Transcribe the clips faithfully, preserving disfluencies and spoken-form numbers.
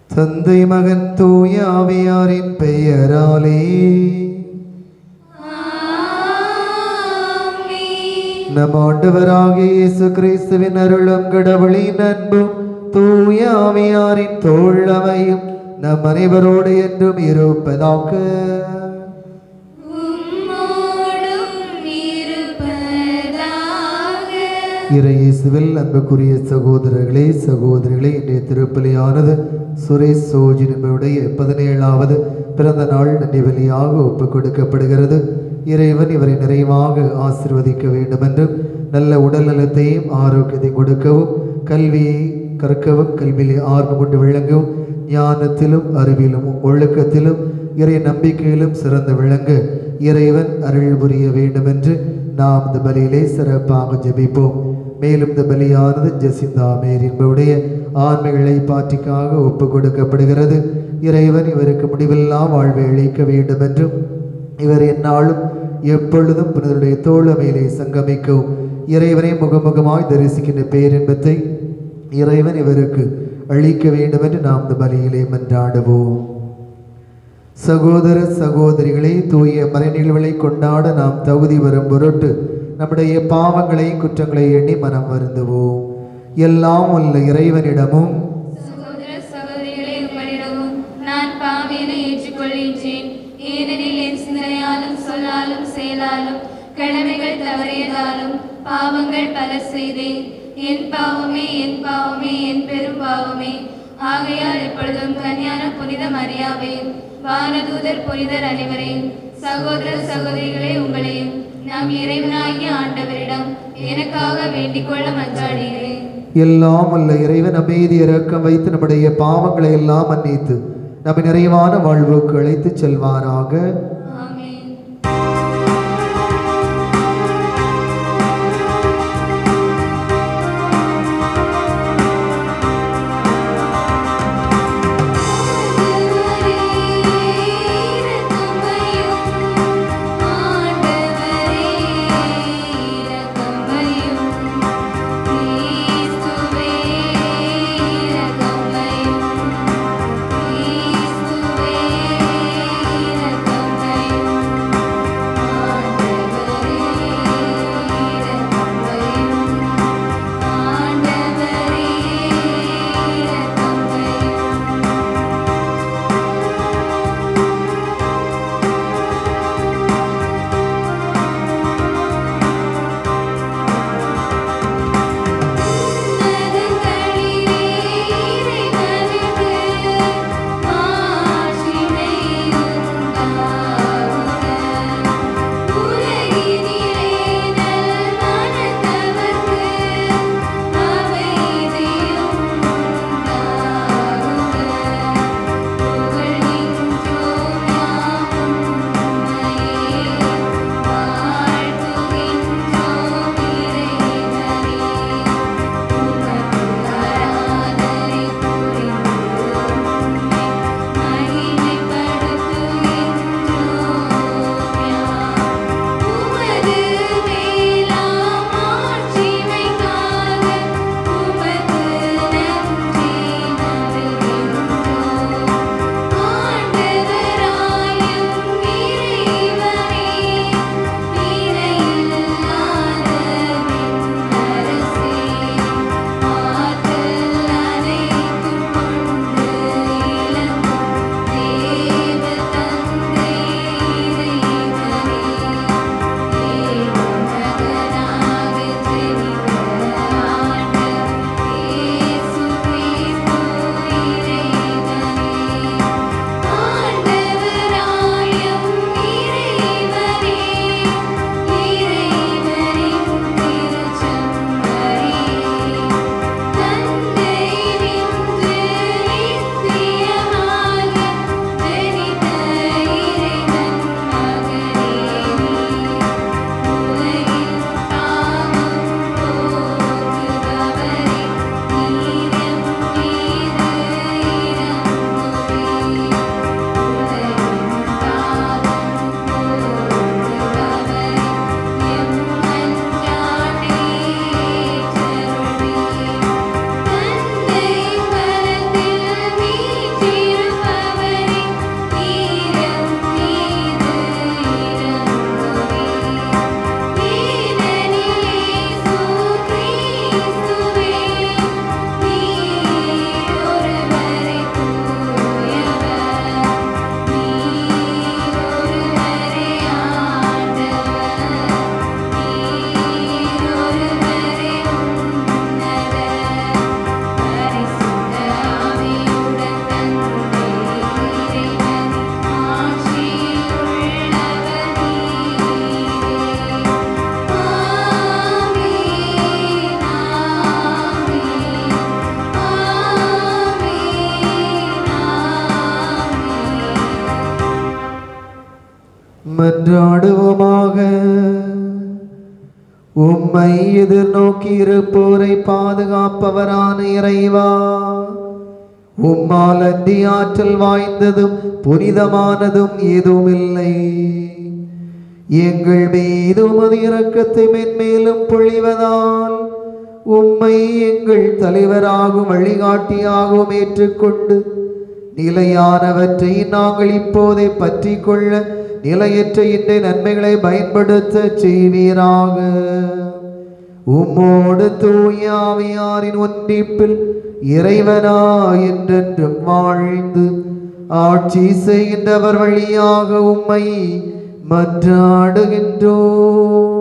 தந்தை மகன் தூய ஆவியாரின் பெயராலே நம் ஆண்டவராகிய இயேசு கிறிஸ்துவின் அருளும் கடவுளின் அன்பும் தூய ஆவியாரின் தோழமையும் நம் அனைவரோடு என்றும் இருப்பதாக. இறையேசுவில் அன்புக்குரிய சகோதரர்களே சகோதரிகளே, இன்றைய திருப்பலியானது சுரேஷ் சோஜினுடைய பதினேழாவது பிறந்த நாள் நினைவலியாக ஒப்புக் கொடுக்கப்படுகிறது. இறைவன் இவரை நிறைவாக ஆசீர்வதிக்க வேண்டும் என்றும் நல்ல உடல் நலத்தையும் ஆரோக்கியத்தை கொடுக்கவும், கல்வியை கற்கவும், கல்வியிலே ஆர்வம் கொண்டு விளங்கவும், ஞானத்திலும் அறிவிலும் ஒழுக்கத்திலும் இறை நம்பிக்கையிலும் சிறந்து விளங்க இறைவன் அருள் புரிய வேண்டும் என்று நாம் இந்த பலியிலே சிறப்பாக ஜெபிப்போம். மேலும் இந்த பலியானது ஜெசிந்தா மேரின்புடைய ஆன்மைகளை பாற்றிக்காக ஒப்பு கொடுக்கப்படுகிறது. இறைவன் இவருக்கு முடிவில்லா வாழ்வை அளிக்க வேண்டும் என்றும் இவர் எந்நாளும் எப்பொழுதும் பிறருடைய தோழமையிலே சங்கமிக்கவும், இறைவனை முகமுகமாய் தரிசிக்கின்ற பேரின்பத்தை இறைவன் இவருக்கு அளிக்க வேண்டும் என்று நாம் இந்த பலியிலே மன்றாடுவோம். சகோதர சகோதரிகளை, தூய மறைநிகழ்வுகளை கொண்டாட நாம் தகுதி வரும் பொருட்டு நம்முடைய பாவங்களை குற்றங்களை எண்ணி மனம் வருந்துவோம். எல்லாம் உள்ள இறைவனிடமும் சகோதர சகோதரிகளை உங்களிடமும் நான் பாவியனை ஏற்றுக்கொள்கின்றேன். ஏனெனில் என் சிந்தனையாலும் சொல்லாலும் செயலாலும் கடமைகள் தவறியதாலும் பாவங்கள் பல செய்தேன். என் பாவமே என் பாவமே என் பெரும் பாவமே. ஆகையால் எப்பொழுதும் கன்னியான புனித மரியாவே, வானதூதர் புனிதர் அனைவரையும், சகோதர சகோதரிகளே உங்களையும் நாம் இறைவனாகிய ஆண்டவரிடம் எனக்காக வேண்டிக் கொள்ள மன்றாடுகிறேன். எல்லாம் அல்ல இறைவன் அமைதி இரக்கம் வைத்து நம்முடைய பாவங்களை எல்லாம் மன்னித்து நம்மை நிறைவான வாழ்வுக்கு அழைத்து செல்வாராக. Amen. மன்றாடுவோமாக. உம்மை எதிர்நோக்கி இருப்போரை பாதுகாப்பவரான இறைவா, உம்மால் அன்றி ஆற்றல் வாய்ந்ததும் புனிதமானதும் எதுவுமில்லை. எங்கள் மீது உமது இரக்கத்தை மென்மேலும் பொழிவதால் உம்மை எங்கள் தலைவராகவும் வழிகாட்டியாகவும் ஏற்றுக்கொண்டு நிலையானவற்றை நாங்கள் இப்போதை பற்றி கொள்ள நிலையற்ற இந்த நன்மைகளை பயன்படுத்த செய்வீராக. உம்மோடு தூய ஆவியாரின் ஒன்றிப்பில் இறைவனா என்றென்றும் வாழ்ந்து ஆட்சி செய்கின்றவர் வழியாக உம்மை மன்றாடுகின்றோம்.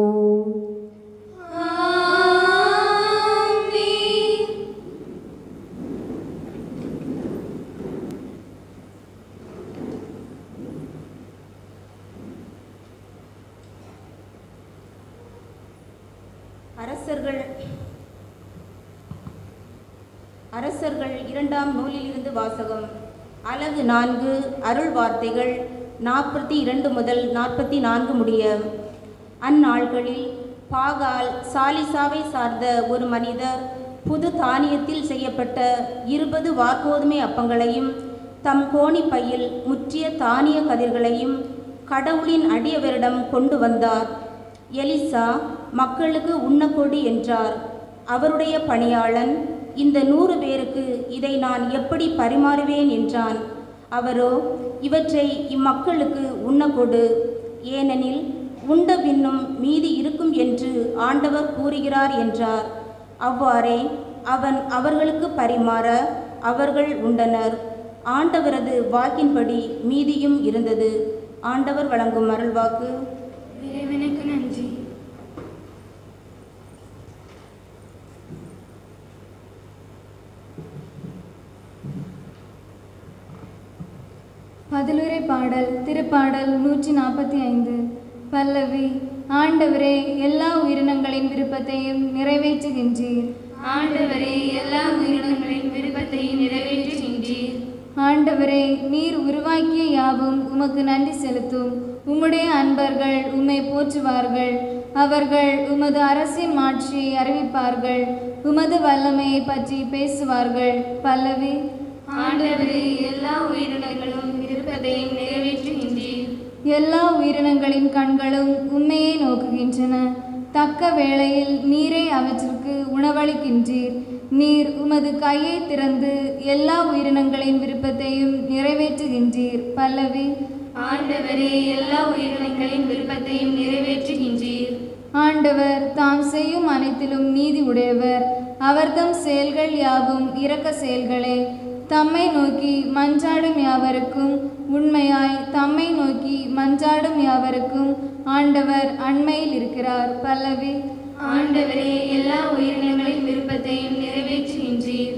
அரசர்கள் அரசர்கள் இரண்டாம் நூலிலிருந்து வாசகம். அலகு நான்கு. அருள் வார்த்தைகள் நாற்பத்தி இரண்டு முதல் நாற்பத்தி நான்கு முடிய. அந்நாள்களில் பாகால் சாலிசாவை சார்ந்த ஒரு மனிதர் புது தானியத்தில் செய்யப்பட்ட இருபது வார்கோதுமை அப்பங்களையும் தம் கோணி பையில் முற்றிய தானிய கதிர்களையும் கடவுளின் அடியவரிடம் கொண்டு வந்தார். எலிசா மக்களுக்கு உண்ணக்கொடு என்றார். அவருடைய பணியாளன், இந்த நூறு பேருக்கு இதை நான் எப்படி பரிமாறுவேன் என்றான். அவரோ, இவற்றை இம்மக்களுக்கு உண்ணக்கொடு, ஏனெனில் உண்ட பின்னும் மீதி இருக்கும் என்று ஆண்டவர் கூறுகிறார் என்றார். அவ்வாறே அவன் அவர்களுக்கு பரிமாற அவர்கள் உண்டனர். ஆண்டவரது வாக்கின்படி மீதியும் இருந்தது. ஆண்டவர் வழங்கும் அருள்வாக்கு. இறைவனுக்கு நன்றி. பதிலுரை பாடல். திருப்பாடல் நூற்றி நாற்பத்தி ஐந்து. பல்லவி. ஆண்டவரே, எல்லா உயிரினங்களின் விருப்பத்தையும் நிறைவேற்றுகின்றீர். ஆண்டவரே, எல்லா உயிரினங்களின் விருப்பத்தையும் நிறைவேற்றுகின்றீர். ஆண்டவரே, நீர் உருவாக்கிய யாவும் உமக்கு நன்றி செலுத்தும். உம்முடைய அன்பர்கள் உம்மை போற்றுவார்கள். அவர்கள் உமது அரசின் மாட்சியை அறிவிப்பார்கள். உமது வல்லமையை பற்றி பேசுவார்கள். பல்லவி. ஆண்டவரே, எல்லா உயிரினங்களும் விருப்பத்தையும் நிறைவேற்றுகின்றீர். எல்லா உயிரினங்களின் கண்களும் உம்மையே நோக்குகின்றன. தக்க வேளையில் நீரே அவற்றிற்கு உணவளிக்கின்றீர். நீர் உமது கையை திறந்து எல்லா உயிரினங்களின் விருப்பத்தையும் நிறைவேற்றுகின்றீர். பல்லவி. ஆண்டவரே, எல்லா உயிரினங்களின் விருப்பத்தையும் நிறைவேற்றுகின்றீர். ஆண்டவர் தாம் செய்யும் அனைத்திலும் நீதி உடையவர். அவர்தம் செயல்கள் யாவும் இரக்க செயல்களே. தம்மை நோக்கி மன்றாடும் யாவருக்கும் உண்மையாய் தம்மை நோக்கி மன்றாடும் யாவருக்கும் ஆண்டவர் அண்மையில் இருக்கிறார். பல்லவி. ஆண்டவரே, எல்லா உயிரினங்களின் விருப்பத்தையும் நிறைவேற்றுகின்றீர்.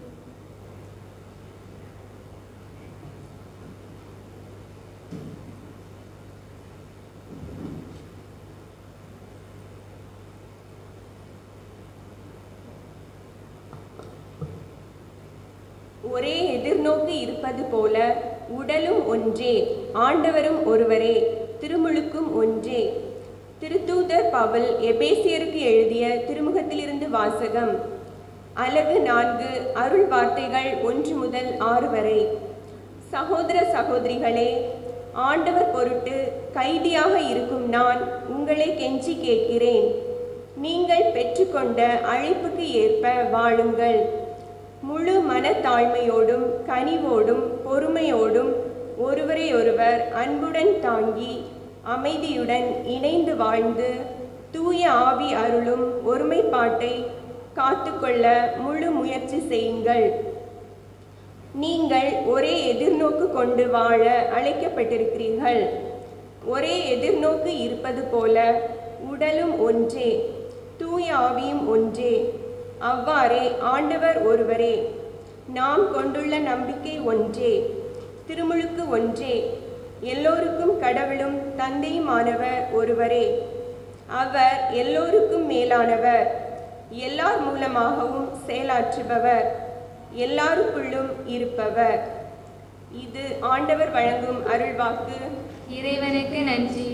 ஒரே எதிர்நோக்கு இருப்பது போல உடலும் ஒன்றே, ஆண்டவரும் ஒருவரே, திருமுழுக்கும் ஒன்றே. திருத்தூதர் பவுல் எபேசியருக்கு எழுதிய திருமுகத்திலிருந்து வாசகம். அலகு நான்கு. அருள் வார்த்தைகள் ஒன்று முதல் ஆறு வரை. சகோதர சகோதரிகளே, ஆண்டவர் பொருட்டு கைதியாக இருக்கும் நான் உங்களை கெஞ்சி கேட்கிறேன். நீங்கள் பெற்றுக்கொண்ட அழைப்புக்கு ஏற்ப வாழுங்கள். முழு மனத்தாழ்மையோடும் கனிவோடும் பொறுமையோடும் ஒருவரை ஒருவர் அன்புடன் தாங்கி அமைதியுடன் இணைந்து வாழ்ந்து தூய ஆவி அருளும் ஒருமைப்பாட்டை காத்துக்கொள்ள முழு முயற்சி செய்யுங்கள். நீங்கள் ஒரே எதிர்நோக்கு கொண்டு வாழ அழைக்கப்பட்டிருக்கிறீர்கள். ஒரே எதிர்நோக்கு இருப்பது போல உடலும் ஒன்றே, தூய ஆவியும் ஒன்றே. அவ்வாறே ஆண்டவர் ஒருவரே. நாம் கொண்டுள்ள நம்பிக்கை ஒன்றே, திருமுழுக்கு ஒன்றே. எல்லோருக்கும் கடவுளும் தந்தையுமானவர் ஒருவரே. அவர் எல்லோருக்கும் மேலானவர், எல்லார் மூலமாகவும் செயலாற்றுபவர், எல்லாருக்குள்ளும் இருப்பவர். இது ஆண்டவர் வழங்கும் அருள்வாக்கு. இறைவனுக்கு நன்றி.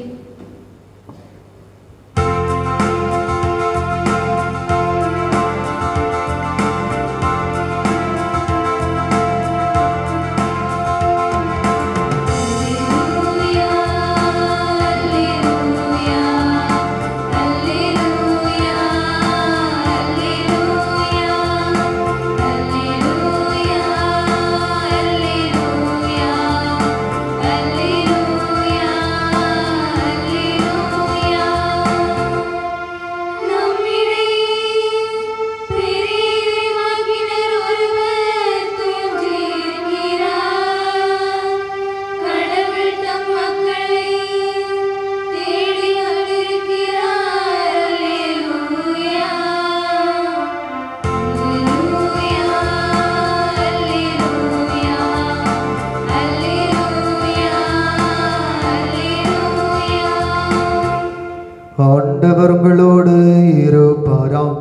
ஆண்டவர் உங்களோடு இருப்பாராக.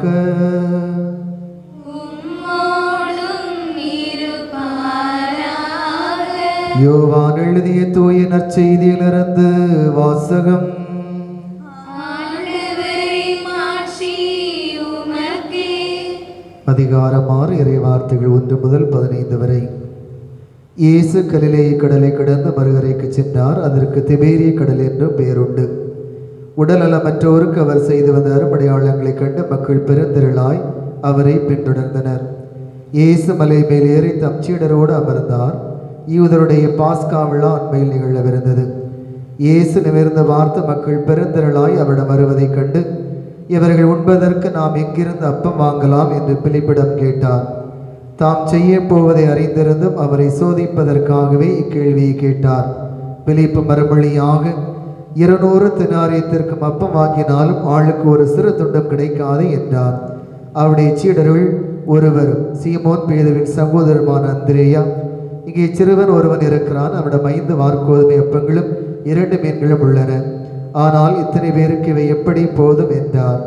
யோவான் எழுதிய தூய நற்செய்தியிலிருந்து வாசகம். அதிகாரம் ஆறு, இறை வார்த்தைகள் ஒன்று முதல் பதினைந்து வரை. இயேசு கலிலேய கடலை கடந்து மறுகரைக்கு சென்றார். அதற்கு திபேரிய கடல் என்றும் பெயருண்டு. உடல்நலமற்றோருக்கு அவர் செய்து வந்த அருமடையாளங்களை கண்டு மக்கள் பெருந்திரளாய் அவரை பின்தொடர்ந்தனர். இயேசு மலை மேல் ஏறி தம் சீடரோடு அமர்ந்தார். யூதருடைய பாஸ்கா விழா அண்மையில் நிகழவிருந்தது. இயேசு நிமிர்ந்து பார்த்து மக்கள் பெருந்திரளாய் அவரிடம் வருவதைக் கண்டு, இவர்கள் உண்பதற்கு நாம் எங்கிருந்து அப்பம் வாங்கலாம் என்று பிலிப்பிடம் கேட்டார். தாம் செய்ய போவதை அறிந்திருந்தும் அவரை சோதிப்பதற்காகவே இக்கேள்வியை கேட்டார். பிலிப்பு மறுமொழியாக, இருநூறு தினாரியத்திற்கும் அப்பம் வாங்கினாலும் ஆளுக்கு ஒரு சிறு துண்டம் கிடைக்காது என்றார். அவருடைய சீடர்கள் ஒருவர், சீமோன் பேதுருவின் சகோதரமான அந்திரேயா, இங்கே சிறுவன் ஒருவன் இருக்கிறான், அவனிடம் ஐந்து வார்கோதுமை அப்பங்களும் இரண்டு மீன்களும் உள்ளன, ஆனால் இத்தனை பேருக்கு இவை எப்படி போதும் என்றார்.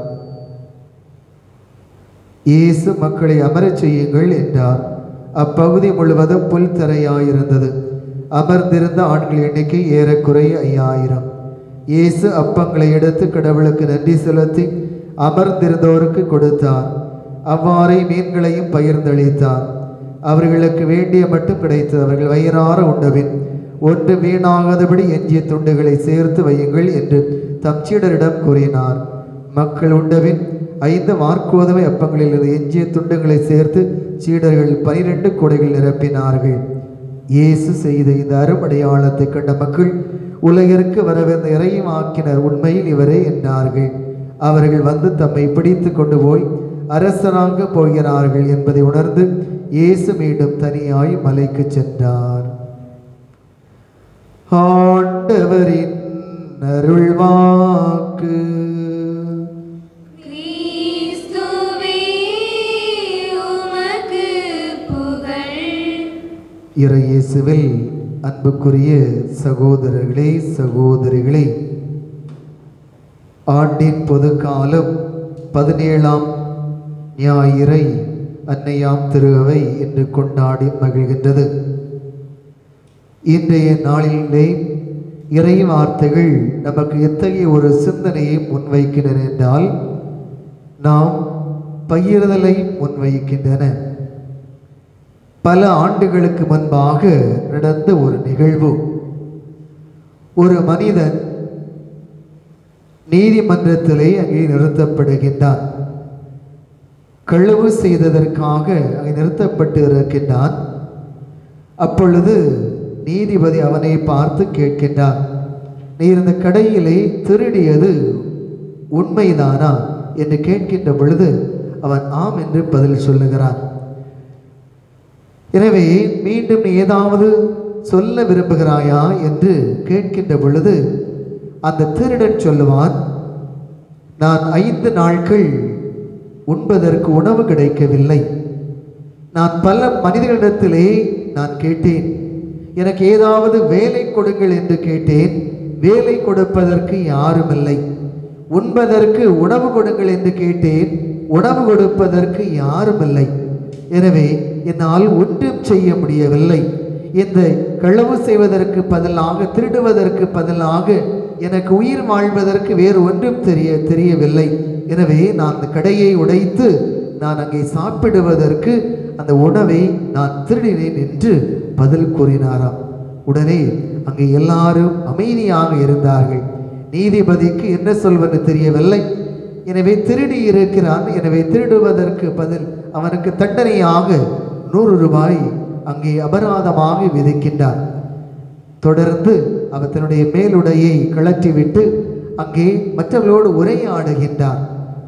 இயேசு மக்களை அமரச் செய்யுங்கள் என்றார். அப்பகுதி முழுவதும் புல் தரையாயிருந்தது. அமர்ந்திருந்த ஆண்கள் எண்ணிக்கை ஏறக்குறைய ஐயாயிரம். இயேசு அப்பங்களை எடுத்து கடவுளுக்கு நன்றி செலுத்தி அமர்ந்திருந்தோருக்கு கொடுத்தார். அவ்வாறே மீன்களையும் பகிர்ந்தளித்தார். அவர்களுக்கு வேண்டிய மட்டும் கிடைத்தது. அவர்கள் வயிறார உண்டபின், ஒன்று வீணாகாதபடி எஞ்சிய துண்டுகளை சேர்த்து வையுங்கள் என்று தம் சீடரிடம் கூறினார். மக்கள் உண்டபின் ஐந்து வார்கோதுமை அப்பங்களில் இருந்து எஞ்சிய துண்டுகளை சேர்த்து சீடர்கள் பனிரெண்டு கூடைகள் நிரப்பினார்கள். இயேசு செய்த இந்த அருமடையாளத்தை கண்ட மக்கள், உலகிற்கு வரவிருந்த இறையும் ஆக்கினர் உண்மையில் இவரே என்றார்கள். அவர்கள் வந்து தம்மை பிடித்து கொண்டு போய் அரசராக போகிறார்கள் என்பதை உணர்ந்து இயேசு மீண்டும் தனியாய் மலைக்கு சென்றார். ஆண்டவரின் அருள்வாக்கு. இறை இயேசுவில் அன்புக்குரிய சகோதரர்களே, சகோதரிகளே, ஆண்டின் பொது காலம் பதினேழாம் ஞாயிறை அன்னையாம் திரு அவை என்று கொண்டாடி மகிழ்கின்றது. இன்றைய நாளிலே இறை வார்த்தைகள் நமக்கு எத்தகைய ஒரு சிந்தனையை முன்வைக்கின்றன என்றால், நாம் பகிர்தலை முன்வைக்கின்றன. பல ஆண்டுகளுக்கு முன்பாக நடந்த ஒரு நிகழ்வு. ஒரு மனிதன் நீதிமன்றத்திலே அங்கே நிறுத்தப்படுகின்றான். களவு செய்ததற்காக அங்கே நிறுத்தப்பட்டு இருக்கின்றான். அப்பொழுது நீதிபதி அவனை பார்த்து கேட்கின்றார், நீ இந்த கடையிலே திருடியது உண்மைதானா என்று கேட்கின்ற பொழுது அவன் ஆம் என்று பதில் சொல்லுகிறான். எனவே மீண்டும் நீ ஏதாவது சொல்ல விரும்புகிறாயா என்று கேட்கின்ற பொழுது அந்த திருடன் சொல்லுவான், நான் ஐந்து நாட்கள் உண்பதற்கு உணவு கிடைக்கவில்லை. நான் பல மனிதர்களிடத்திலே நான் கேட்டேன், எனக்கு ஏதாவது வேலை கொடுங்கள் என்று கேட்டேன், வேலை கொடுப்பதற்கு யாரும் இல்லை. உண்பதற்கு உணவு கொடுங்கள் என்று கேட்டேன், உணவு கொடுப்பதற்கு யாரும் இல்லை. எனவே என்னால் ஒன்றும் செய்ய முடியவில்லை. இந்த களவு செய்வதற்கு பதிலாக, திருடுவதற்கு பதிலாக எனக்கு உயிர் வாழ்வதற்கு வேறு ஒன்றும் தெரிய தெரியவில்லை. எனவே நான் அந்த கடையை உடைத்து நான் அங்கே சாப்பிடுவதற்கு அந்த உணவை நான் திருடினேன் என்று பதில் கூறினாராம். உடனே அங்கே எல்லாரும் அமைதியாக இருந்தார்கள். நீதிபதிக்கு என்ன சொல்வது தெரியவில்லை. எனவே திருடி இருக்கிறான், எனவே திருடுவதற்கு பதில் அவனுக்கு தண்டனையாக நூறு ரூபாய் அங்கே அபராதமாக விதிக்கின்றார். தொடர்ந்து அவர் தன்னுடைய மேலுடையை கழற்றிவிட்டு அங்கே மற்றவர்களோடு உரையாடுகின்றார்.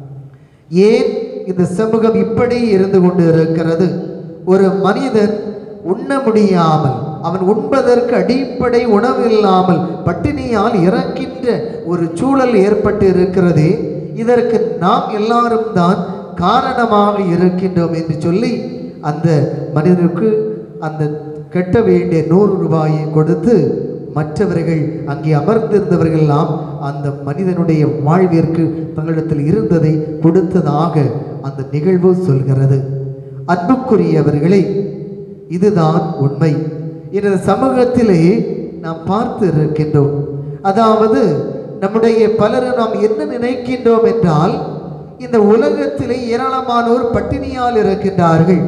ஏன் இந்த சமூகம் இப்படி இருந்து கொண்டு இருக்கிறது? ஒரு மனிதன் உண்ண முடியாமல், அவன் உண்பதற்கு அடிப்படை உணவு இல்லாமல் பட்டினியால் இறக்கின்ற ஒரு சூழல் ஏற்பட்டு இருக்கிறது. இதற்கு நாம் எல்லாரும் தான் காரணமாக இருக்கின்றோம் என்று சொல்லி அந்த மனிதனுக்கு அந்த கட்ட வேண்டிய நூறு ரூபாயை கொடுத்து மற்றவர்கள் அங்கே அமர்ந்திருந்தவர்களெல்லாம் அந்த மனிதனுடைய வாழ்விற்கு தங்களிடத்தில் இருந்ததை கொடுத்ததாக அந்த நிகழ்வு சொல்கிறது. அன்புக்குரியவர்களே, இதுதான் உண்மை. இந்த சமூகத்திலே நாம் பார்த்து இருக்கின்றோம். அதாவது நம்முடைய பலரும் நாம் என்ன நினைக்கின்றோம் என்றால், இந்த உலகத்திலே ஏராளமானோர் பட்டினியால் இருக்கின்றார்கள்,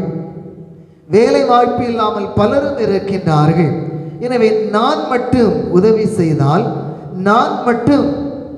வேலை வாய்ப்பு இல்லாமல் பலரும் இருக்கின்றார்கள். எனவே நான் மட்டும் உதவி செய்தால், நான் மட்டும்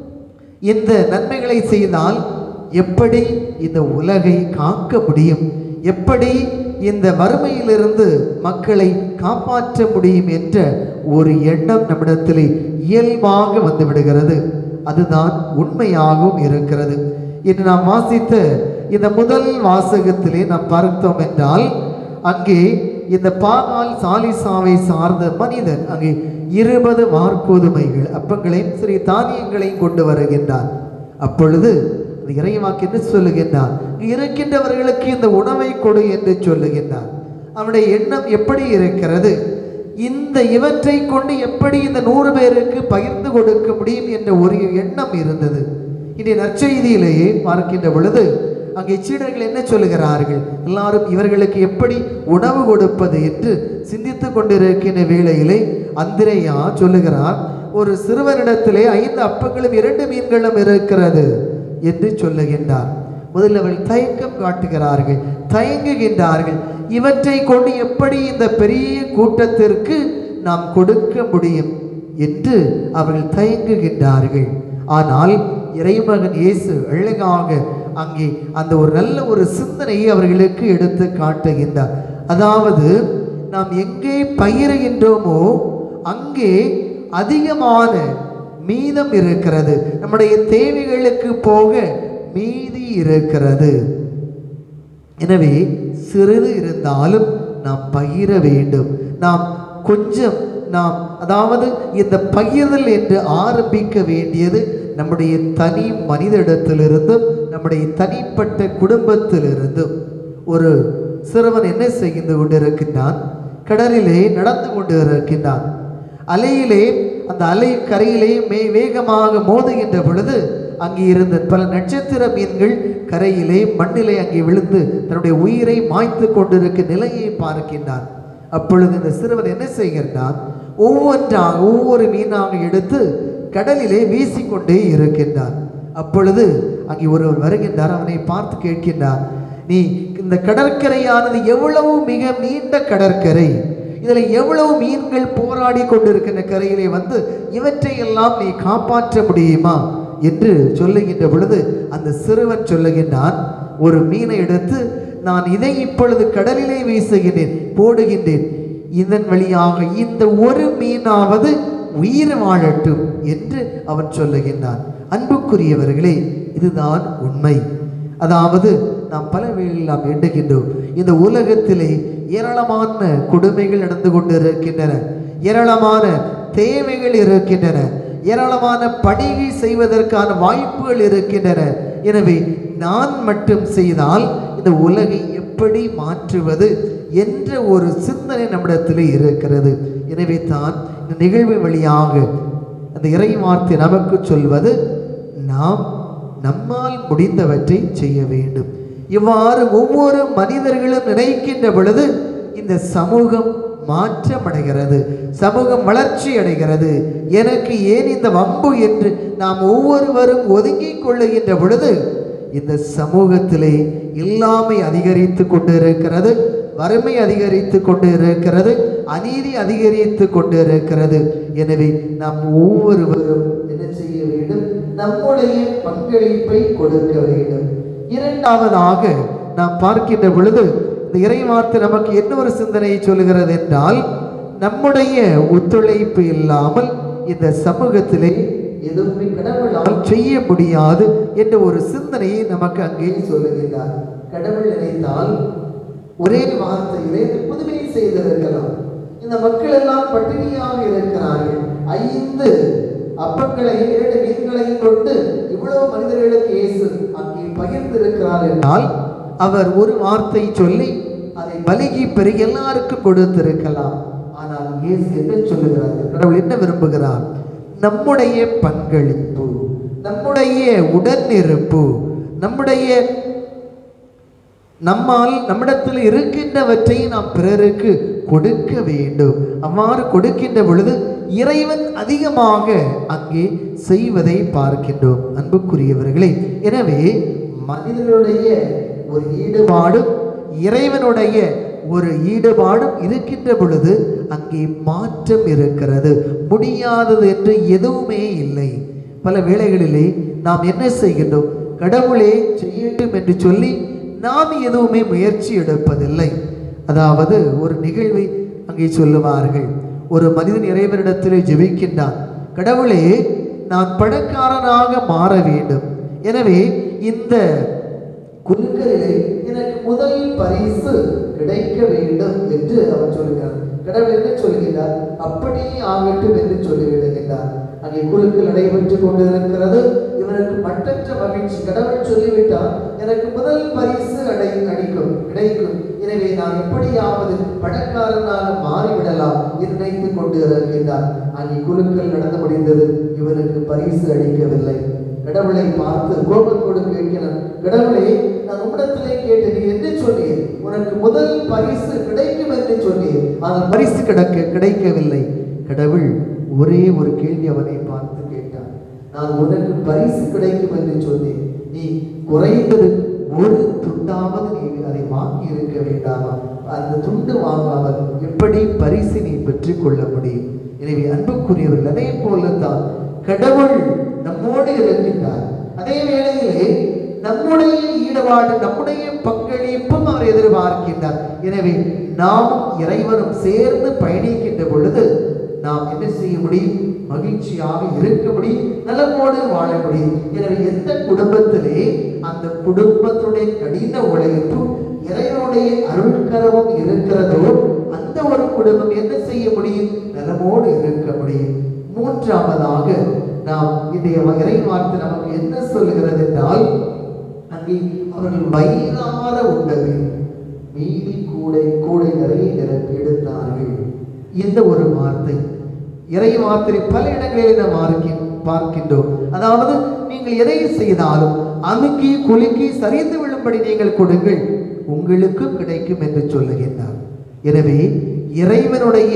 இந்த நன்மைகளை செய்தால் எப்படி இந்த உலகை காக்க முடியும், எப்படி இந்த வறுமையிலிருந்து மக்களை காப்பாற்ற முடியும் என்ற ஒரு எண்ணம் நம்மிடத்திலே இயல்பாக வந்துவிடுகிறது. அதுதான் உண்மையாகவும் இருக்கிறது. இன்று நாம் வாசித்த இந்த முதல் வாசகத்திலே நாம் பார்த்தோம் என்றால், அங்கே இந்த பாகால் சாலிசாவை சார்ந்த மனிதன் அங்கே இருபது வார்கோதுமைகள் அப்பங்களையும் சிறு தானியங்களையும் கொண்டு வருகின்றார். அப்பொழுது அந்த இறைவாக்கு என்று சொல்லுகின்றார், இருக்கின்றவர்களுக்கு இந்த உணவை கொடு என்று சொல்லுகின்றார். அவனுடைய எண்ணம் எப்படி இருக்கிறது? இந்த இவற்றை கொண்டு எப்படி இந்த நூறு பேருக்கு பகிர்ந்து கொடுக்க முடியும் என்ற ஒரு எண்ணம் இருந்தது. இன்றைய நற்செய்தியிலேயே பார்க்கின்ற பொழுது அங்கே சீடர்கள் என்ன சொல்லுகிறார்கள்? எல்லாரும் இவர்களுக்கு எப்படி உணவு கொடுப்பது என்று சிந்தித்து கொண்டிருக்கின்ற வேளையிலே அந்திரேயா சொல்லுகிறார், ஒரு சிறுவனிடத்திலே ஐந்து அப்பங்களும் இரண்டு மீன்களும் இருக்கிறது என்று சொல்லுகின்றார். முதலில் அவர்கள் தயக்கம் காட்டுகிறார்கள், தயங்குகின்றார்கள். இவற்றை கொண்டு எப்படி இந்த பெரிய கூட்டத்திற்கு நாம் கொடுக்க முடியும் என்று அவர்கள் தயங்குகின்றார்கள். ஆனால் இறைமகன் இயேசு அழகாக அங்கே அந்த ஒரு நல்ல ஒரு சிந்தனையை அவர்களுக்கு எடுத்து காட்டுகின்றார். அதாவது நாம் எங்கே பயிறுகின்றோமோ அங்கே அதிகமான மீதம் இருக்கிறது, நம்முடைய தேவைகளுக்கு போக மீதி இருக்கிறது. எனவே சிறிது இருந்தாலும் நாம் பகிர வேண்டும். நாம் கொஞ்சம் நாம் அதாவது இந்த பகிர்தல் என்று ஆரம்பிக்க வேண்டியது நம்முடைய தனி மனிதனிடத்திலிருந்தும் நம்முடைய தனிப்பட்ட குடும்பத்திலிருந்தும். ஒரு சிறுவன் என்ன செய்து கொண்டிருக்கின்றான்? கடலிலே நடந்து கொண்டு இருக்கின்றான். அலையிலே அந்த அலை கரையிலே மே வேகமாக மோதுகின்ற பொழுது அங்கே இருந்த பல நட்சத்திர மீன்கள் கரையிலே மண்ணிலே அங்கே விழுந்து தன்னுடைய உயிரை மாய்த்து கொண்டிருக்கும் நிலையை பார்க்கின்றான். அப்பொழுது இந்த சிறுவன் என்ன செய்கின்றான்? ஒவ்வொன்றாக ஒவ்வொரு மீனாக எடுத்து கடலிலே வீசிக்கொண்டே இருக்கின்றான். அப்பொழுது அங்கே ஒருவர் வருகின்றார். அவனை பார்த்து கேட்கின்றார், நீ இந்த கடற்கரையானது எவ்வளவு மிக நீண்ட கடற்கரை, இதில் எவ்வளவு மீன்கள் போராடி கொண்டிருக்கின்ற கரையிலே வந்து இவற்றை எல்லாம் நீ காப்பாற்ற முடியுமா என்று சொல்லுகின்ற பொழுது அந்த சிறுவன் சொல்லுகின்றான், ஒரு மீனை எடுத்து நான் இதை இப்பொழுது கடலிலே வீசுகின்றேன், போடுகின்றேன், இதன் வழியாக இந்த ஒரு மீனாவது உயிர் வாழட்டும் என்று அவன் சொல்லுகின்றான். அன்புக்குரியவர்களே, இதுதான் உண்மை. அதாவது நாம் பல வேளையில் நாம் எண்ணுகின்றோம், இந்த உலகத்திலே ஏராளமான கொடுமைகள் நடந்து கொண்டு இருக்கின்றன, ஏராளமான தேவைகள் இருக்கின்றன, ஏராளமான பணிகை செய்வதற்கான வாய்ப்புகள் இருக்கின்றன. எனவே நான் மட்டும் செய்தால் இந்த உலகை எப்படி மாற்றுவது என்ற ஒரு சிந்தனை நம்மிடத்திலே இருக்கிறது. எனவே தான் இந்த நிகழ்வு வழியாக அந்த இறை வார்த்தை நமக்கு சொல்வது, நாம் நம்மால் முடிந்தவற்றை செய்ய வேண்டும். இவ்வாறு ஒவ்வொரு மனிதர்களும் நினைக்கின்ற பொழுது இந்த சமூகம் மாற்றம் அடைகிறது, சமூகம் வளர்ச்சி அடைகிறது. எனக்கு ஏன் இந்த வம்பு என்று நாம் ஒவ்வொருவரும் ஒதுங்கிக் கொள்ளுகின்ற பொழுது இந்த சமூகத்திலே இல்லாமை அதிகரித்து கொண்டு இருக்கிறது, வறுமை அதிகரித்து கொண்டு இருக்கிறது, அநீதி அதிகரித்து கொண்டு இருக்கிறது. எனவே நாம் ஒவ்வொருவரும் என்ன செய்ய வேண்டும்? நம்முடைய பங்களிப்பை கொடுக்க வேண்டும். இரண்டாவதாக நாம் பார்க்கின்ற பொழுது இந்த இறைவார்த்தை நமக்கு என்ன ஒரு சிந்தனையை சொல்லுகிறது என்றால், நம்முடைய ஒத்துழைப்பு இல்லாமல் இந்த சமூகத்திலே எதுவுமே கடவுளால் செய்ய முடியாது என்ற ஒரு சிந்தனையை நமக்கு அங்கே சொல்லுகிறார். கடவுள் நினைத்தால் ஒரே வார்த்தையிலே புதுமை செய்திருக்கலாம். இந்த மக்கள் எல்லாம் பட்டினியாக இருக்கிறார்கள், ஐந்து அப்பங்களையும் இரண்டு மீன்களையும் கொண்டு இவ்வளவு மனிதர்களுக்கு இயேசு அங்கே பகிர்ந்திருக்கிறார் என்றால் அவர் ஒரு வார்த்தை சொல்லி அதை பலிகி பெருகி எல்லாருக்கும் கொடுத்திருக்கலாம். ஆனால் இயேசு என்ன சொல்லுகிறார்? கடவுள் என்ன விரும்புகிறார்? நம்முடைய பங்களிப்பு, நம்முடைய உடனிருப்பு, நம்முடைய நம்மால் நம்மிடத்தில் இருக்கின்றவற்றை நாம் பிறருக்கு கொடுக்க வேண்டும். அவ்வாறு கொடுக்கின்ற பொழுது இறைவன் அதிகமாக அங்கே செய்வதை பார்க்கின்றோம். அன்புக்குரியவர்களே, எனவே மனிதனுடைய ஒரு ஈடுபாடும் இறைவனுடைய ஒரு ஈடுபாடும் இருக்கின்ற பொழுது அங்கே மாற்றம் இருக்கிறது. முடியாதது என்று எதுவுமே இல்லை. பல வேளைகளிலே நாம் என்ன செய்கின்றோம்? கடவுளே செய்யட்டும் என்று சொல்லி நாம் எதுவுமே முயற்சி எடுப்பதில்லை. அதாவது ஒரு நிகழ்வை அங்கே சொல்லுவார்கள். ஒரு மனிதன் இறைவனிடத்திலே ஜெபிக்கின்றான், கடவுளே நான் பணக்காரனாக மாற வேண்டும், எனவே இந்த குழுக்களிலே எனக்கு முதல் பரிசு கிடைக்க வேண்டும் என்று அவர் சொல்கிறார். கடவுள் என்ன சொல்கிறார்? அப்படியே ஆகட்டும் என்று சொல்லிவிடுகின்றார். அங்கே குழுக்கள் நடைபெற்றுக் கொண்டிருக்கிறது. இவருக்கு மற்றற்ற மகிழ்ச்சி. கடவுள் சொல்லிவிட்டால் எனக்கு முதல் பரிசு அடை அடிக்கும் கிடைக்கும், எனவே நான் எப்படியாவது பணக்காரனாக மாறிவிடலாம் என்று நினைத்துக் கொண்டு இருக்கின்றார். அங்கே குழுக்கள் நடந்து முடிந்தது. இவருக்கு பரிசு அளிக்கவில்லை. கடவுளை பார்த்து கோபத்தோடு கேட்கிறார், கடவுளே நான் உம்மிடத்திலே கேட்டு நீ என்ன சொன்னீர்? உனக்கு முதல் பரிசு கிடைக்கும் என்று சொன்னீர், ஆனால் பரிசு கிடைக்க கிடைக்கவில்லை. கடவுள் ஒரே ஒரு கேள்வி அவனை பார்த்து கேட்டார், நான் உனக்கு பரிசு கிடைக்கும் என்று சொன்னேன், நீ குறைந்தது ஒரு துண்டாவது நீ அதை வாங்கி இருக்க வேண்டாமா? அந்த துண்டு வாங்காமல் எப்படி பரிசு நீ பெற்றுக் கொள்ள முடியும்? எனவே அன்புக்குரியவர்கள், அதே போலத்தான் கடவுள் நம்மோடு இருக்கின்றார். அதே வேளையிலே நம்முடைய ஈடுபாடு, நம்முடைய பங்களிப்பும் அவர் எதிர்பார்க்கின்றார். எனவே நாம் இறைவனும் சேர்ந்து பயணிக்கின்ற பொழுது நாம் என்ன செய்ய முடியும்? மகிழ்ச்சியாக இருக்க முடியும், நலமோடு வாழ முடியும். எனவே எந்த குடும்பத்திலே அந்த குடும்பத்துடைய கடின உழைப்பும் இறைவனுடைய அருள்கரமும் இருக்கிறதோ அந்த ஒரு குடும்பம் என்ன செய்ய முடியும்? நலமோடு இருக்க முடியும். மூன்றாவதாக நாம் இன்றைய இறை வார்த்தை நமக்கு என்ன சொல்லுகிறது என்றால், அங்கே அவர்கள் வயிறார உண்டது, மீதி கூடை கூடை நிறைய நிரப்பி எடுத்தார்கள். இந்த ஒரு வார்த்தை இறை வார்த்தை பல இடங்களில் நாம் பார்க்கின்றோம். அதாவது நீங்கள் எதை செய்தாலும் அமுக்கி குலுக்கி சரிந்து விழும்படி நீங்கள் கொடுங்கள், உங்களுக்கும் கிடைக்கும் என்று சொல்லுகின்றார். எனவே இறைவனுடைய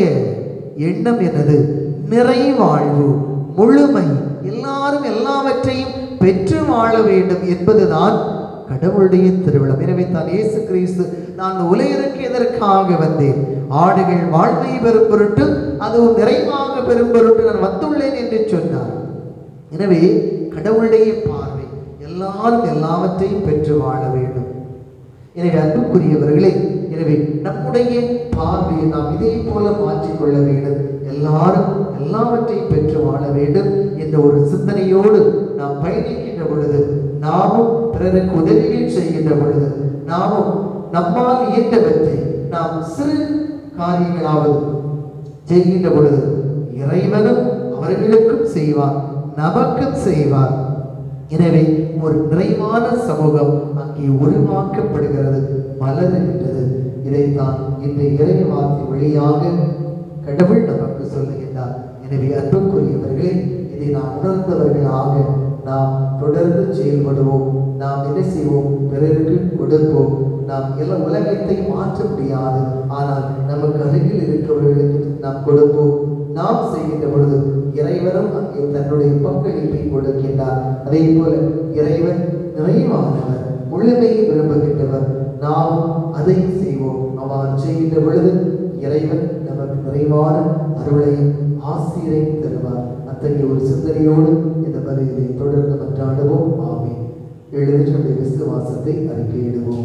எண்ணம் என்னது? நிறைவாழ்வு, முழுமை, எல்லாரும் எல்லாவற்றையும் பெற்று வாழ வேண்டும் என்பதுதான் கடவுளுடைய திருவிழம். எனவே தான் இயேசு கிறிஸ்து நான் உலகிற்கு எதற்காக வந்தேன்? ஆடுகள் வாழ்வை பெறும் பொருட்டு, அதுவும் நிறைவாக பெறும் பொருட்டு நான் வந்துள்ளேன் என்று சொன்னார். எனவே கடவுளுடைய பார்வை எல்லாரும் எல்லாவற்றையும் பெற்று வாழ வேண்டும். எனவே அன்புக்குரியவர்களே, எனவே நம்முடைய பார்வையை நாம் இதே போல மாற்றிக்கொள்ள வேண்டும். எல்லாரும் எல்லாவற்றையும் பெற்று வாழ வேண்டும் என்ற ஒரு சிந்தனையோடு நாம் பயணிக்கின்ற பொழுது, நாமும் பிறருக்கு உதவிகள் செய்கின்ற பொழுது, நாமும் நம்மால் இயன்றவற்றை நாம் சிறு காரியங்களாவது செய்கின்ற பொழுது இறைவனும் அவர்களுக்கும் செய்வார், நமக்கும் செய்வார். எனவே ஒரு நிறைவான சமூகம் அங்கே உருவாக்கப்படுகிறது, மலர்கின்றது. இதைத்தான் இந்த இறை வார்த்தை வழியாக கடவுள் நமக்கு சொல்லுகின்றார். எனவே அன்புக்குரியவர்களே, இதை நாம் உணர்ந்தவர்களாக நாம் தொடர்ந்து செயல்படுவோம். நாம் என்ன செய்வோம்? பிறருக்கு கொடுப்போம். நாம் எல்லா உலகத்தை மாற்ற முடியாது. ஆனால் நமக்கு அருகில் இருக்கிறவர்களுக்கு நாம் கொடுப்போம். நாம் செய்கின்ற பொழுது இறைவனும் அங்கே தன்னுடைய பங்களிப்பை கொடுக்கின்றார். அதே போல இறைவன் நிறைவானவர், முழுமையை விரும்புகின்றவர். நாம் அதை செய்வோம். அவ்வாறு செய்கின்ற பொழுது இறைவன் நமக்கு நிறைவான அருளையும் ஆசிரியரையும் தருவார். அத்தகைய ஒரு சிந்தனையோடு இந்த பலியிலே தொடர்ந்து மன்றாடுவோம். ஆமென். எழுதி நம்முடைய விசுவாசத்தை அறிக்கையிடுவோம்.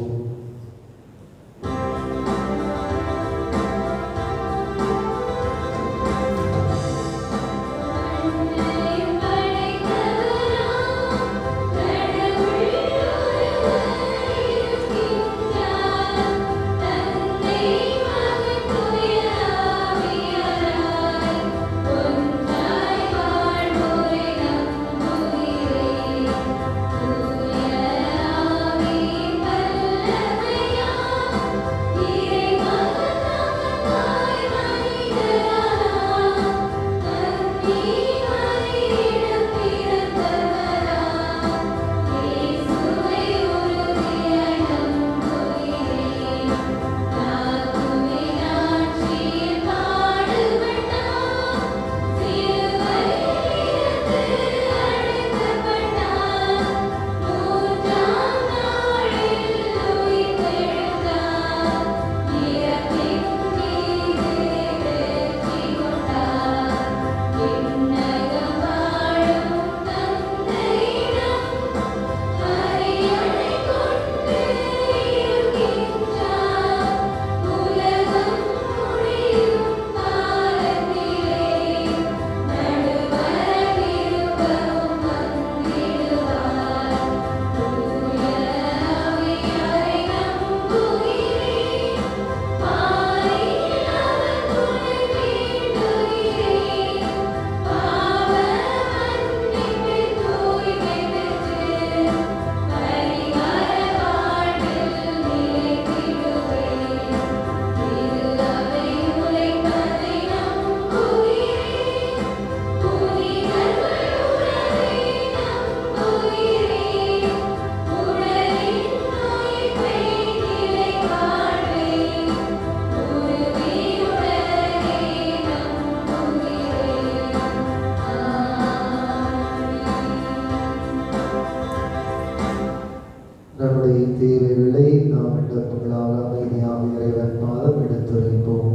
நம்முடைய தேவைகளை நாம் விண்ணப்பங்களாக அமைதியாக இறைவன் பாதம் எடுத்துரைப்போம்.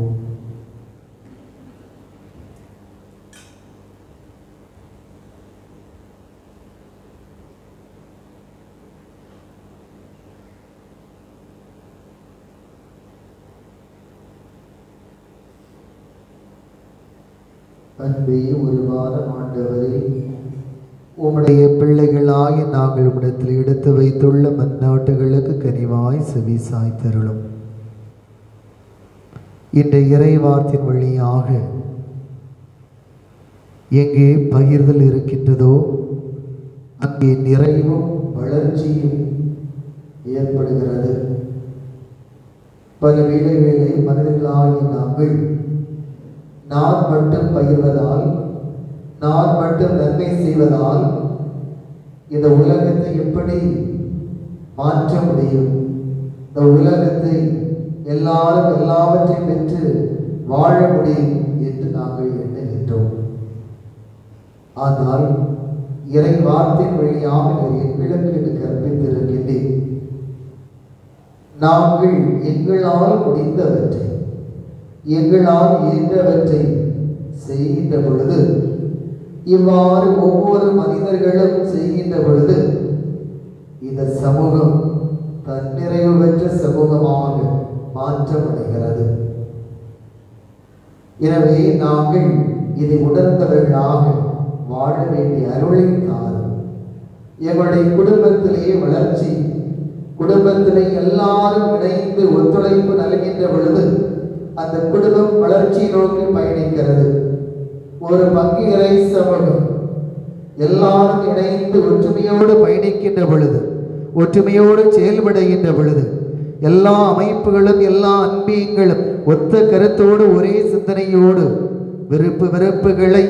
அன்பே உருவான ஆண்டவரே, உம்முடைய பிள்ளைகளாகி நாங்கள் உம்மிடத்தில் எடுத்து வைத்துள்ள மன்னாட்டுகளுக்கு கனிவாய் செவி சாய்த்தருளும். இன்றைய இறைவார்த்தின் வழியாக எங்கே பகிர்தல் இருக்கின்றதோ அங்கே நிறைவும் வளர்ச்சியும் ஏற்படுகிறது. பல வேளைகளிலே மனிதர்களாகி நாங்கள் நான் மட்டும் பகிர்வதால், நான் மட்டும் நன்மை செய்வதால் இந்த உலகத்தை எப்படி மாற்ற முடியும்? இந்த உலகத்தை எல்லாரும் எல்லாவற்றையும் பெற்று வாழ முடியும் என்று நாங்கள் எண்ணுகின்றோம். ஆனால் இறை வார்த்தை வழியாக எங்களுக்கு என்று கற்பித்திருக்கின்றேன். நாங்கள் எங்களால் முடிந்தவற்றை, எங்களால் இயன்றவற்றை செய்கின்ற பொழுது, இவ்வாறு ஒவ்வொரு மனிதர்களும் செய்கின்ற பொழுது இந்த சமூகம் தன்னிறைவு பெற்ற சமூகமாக மாற்றமடைகிறது. எனவே நாங்கள் இதை உணர்ந்தவர்களாக வாழ வேண்டிய அருளை தாரும். எங்களுடைய குடும்பத்திலே வளர்ச்சி, குடும்பத்திலே எல்லாரும் இணைந்து ஒத்துழைப்பு நல்கின்ற பொழுது அந்த குடும்பம் வளர்ச்சி நோக்கி பயணிக்கிறது. ஒரு பங்கு இறை சமூகம் எல்லாரும் இணைந்து ஒற்றுமையோடு பயணிக்கின்ற பொழுது, ஒற்றுமையோடு செயல்படுகின்ற பொழுது, எல்லா அமைப்புகளும் எல்லா அன்பியங்களும் ஒத்த கருத்தோடு ஒரே சிந்தனையோடு விருப்பு வெறுப்புகளை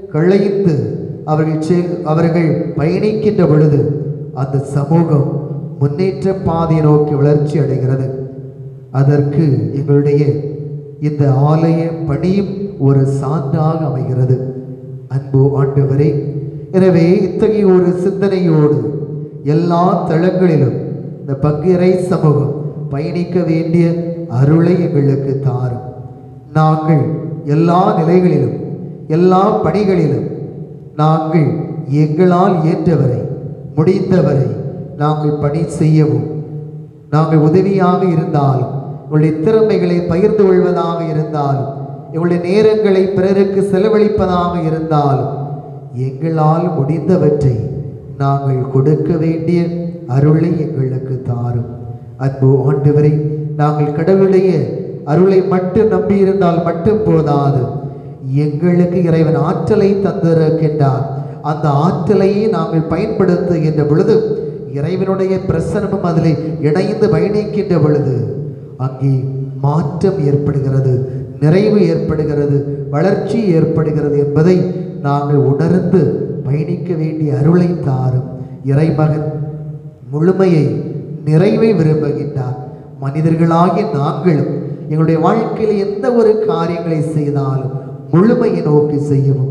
களைந்து அவர்கள் அவர்கள் பயணிக்கின்ற பொழுது அந்த சமூகம் முன்னேற்ற பாதையை நோக்கி வளர்ச்சி அடைகிறது. அதற்கு எங்களுடைய இந்த ஆலய பணியும் ஒரு சான்றாக அமைகிறது. அன்பு ஆண்டவரே, எனவே இத்தகைய ஒரு சிந்தனையோடு எல்லா தளங்களிலும் இந்த பங்கிறை சமூகம் பயணிக்க வேண்டிய அருளை எங்களுக்கு தாரும். நாங்கள் எல்லா நிலைகளிலும் எல்லா பணிகளிலும் நாங்கள் எங்களால் இயன்றவரை முடிந்தவரை நாங்கள் பணி செய்யவும், நாங்கள் உதவியாக இருந்தாலும், உங்களுடைய திறமைகளை பகிர்ந்து கொள்வதாக இருந்தாலும், எங்களுடைய நேரங்களை பிறருக்கு செலவழிப்பதாக இருந்தாலும், எங்களால் முடிந்தவற்றை நாங்கள் கொடுக்க வேண்டிய அருளை எங்களுக்கு தாரும். அன்பு ஆண்டவரை, நாங்கள் கடவுளுடைய அருளை மட்டும் நம்பியிருந்தால் மட்டும் போதாது, எங்களுக்கு இறைவன் ஆற்றலை தந்திருக்கின்றார். அந்த ஆற்றலையே நாங்கள் பயன்படுத்துகின்ற பொழுது, இறைவனுடைய பிரசனமும் அதில் இணைந்து பயணிக்கின்ற பொழுது அங்கே மாற்றம் ஏற்படுகிறது, நிறைவு ஏற்படுகிறது, வளர்ச்சி ஏற்படுகிறது என்பதை நாங்கள் உணர்ந்து பயணிக்க வேண்டிய அருளை தாரும். இறைமகன் முழுமையை நிறைவை விரும்புகின்றார். மனிதர்களாகிய நாங்களும் எங்களுடைய வாழ்க்கையில் எந்த ஒரு காரியங்களை செய்தாலும் முழுமையை நோக்கி செய்யவும்,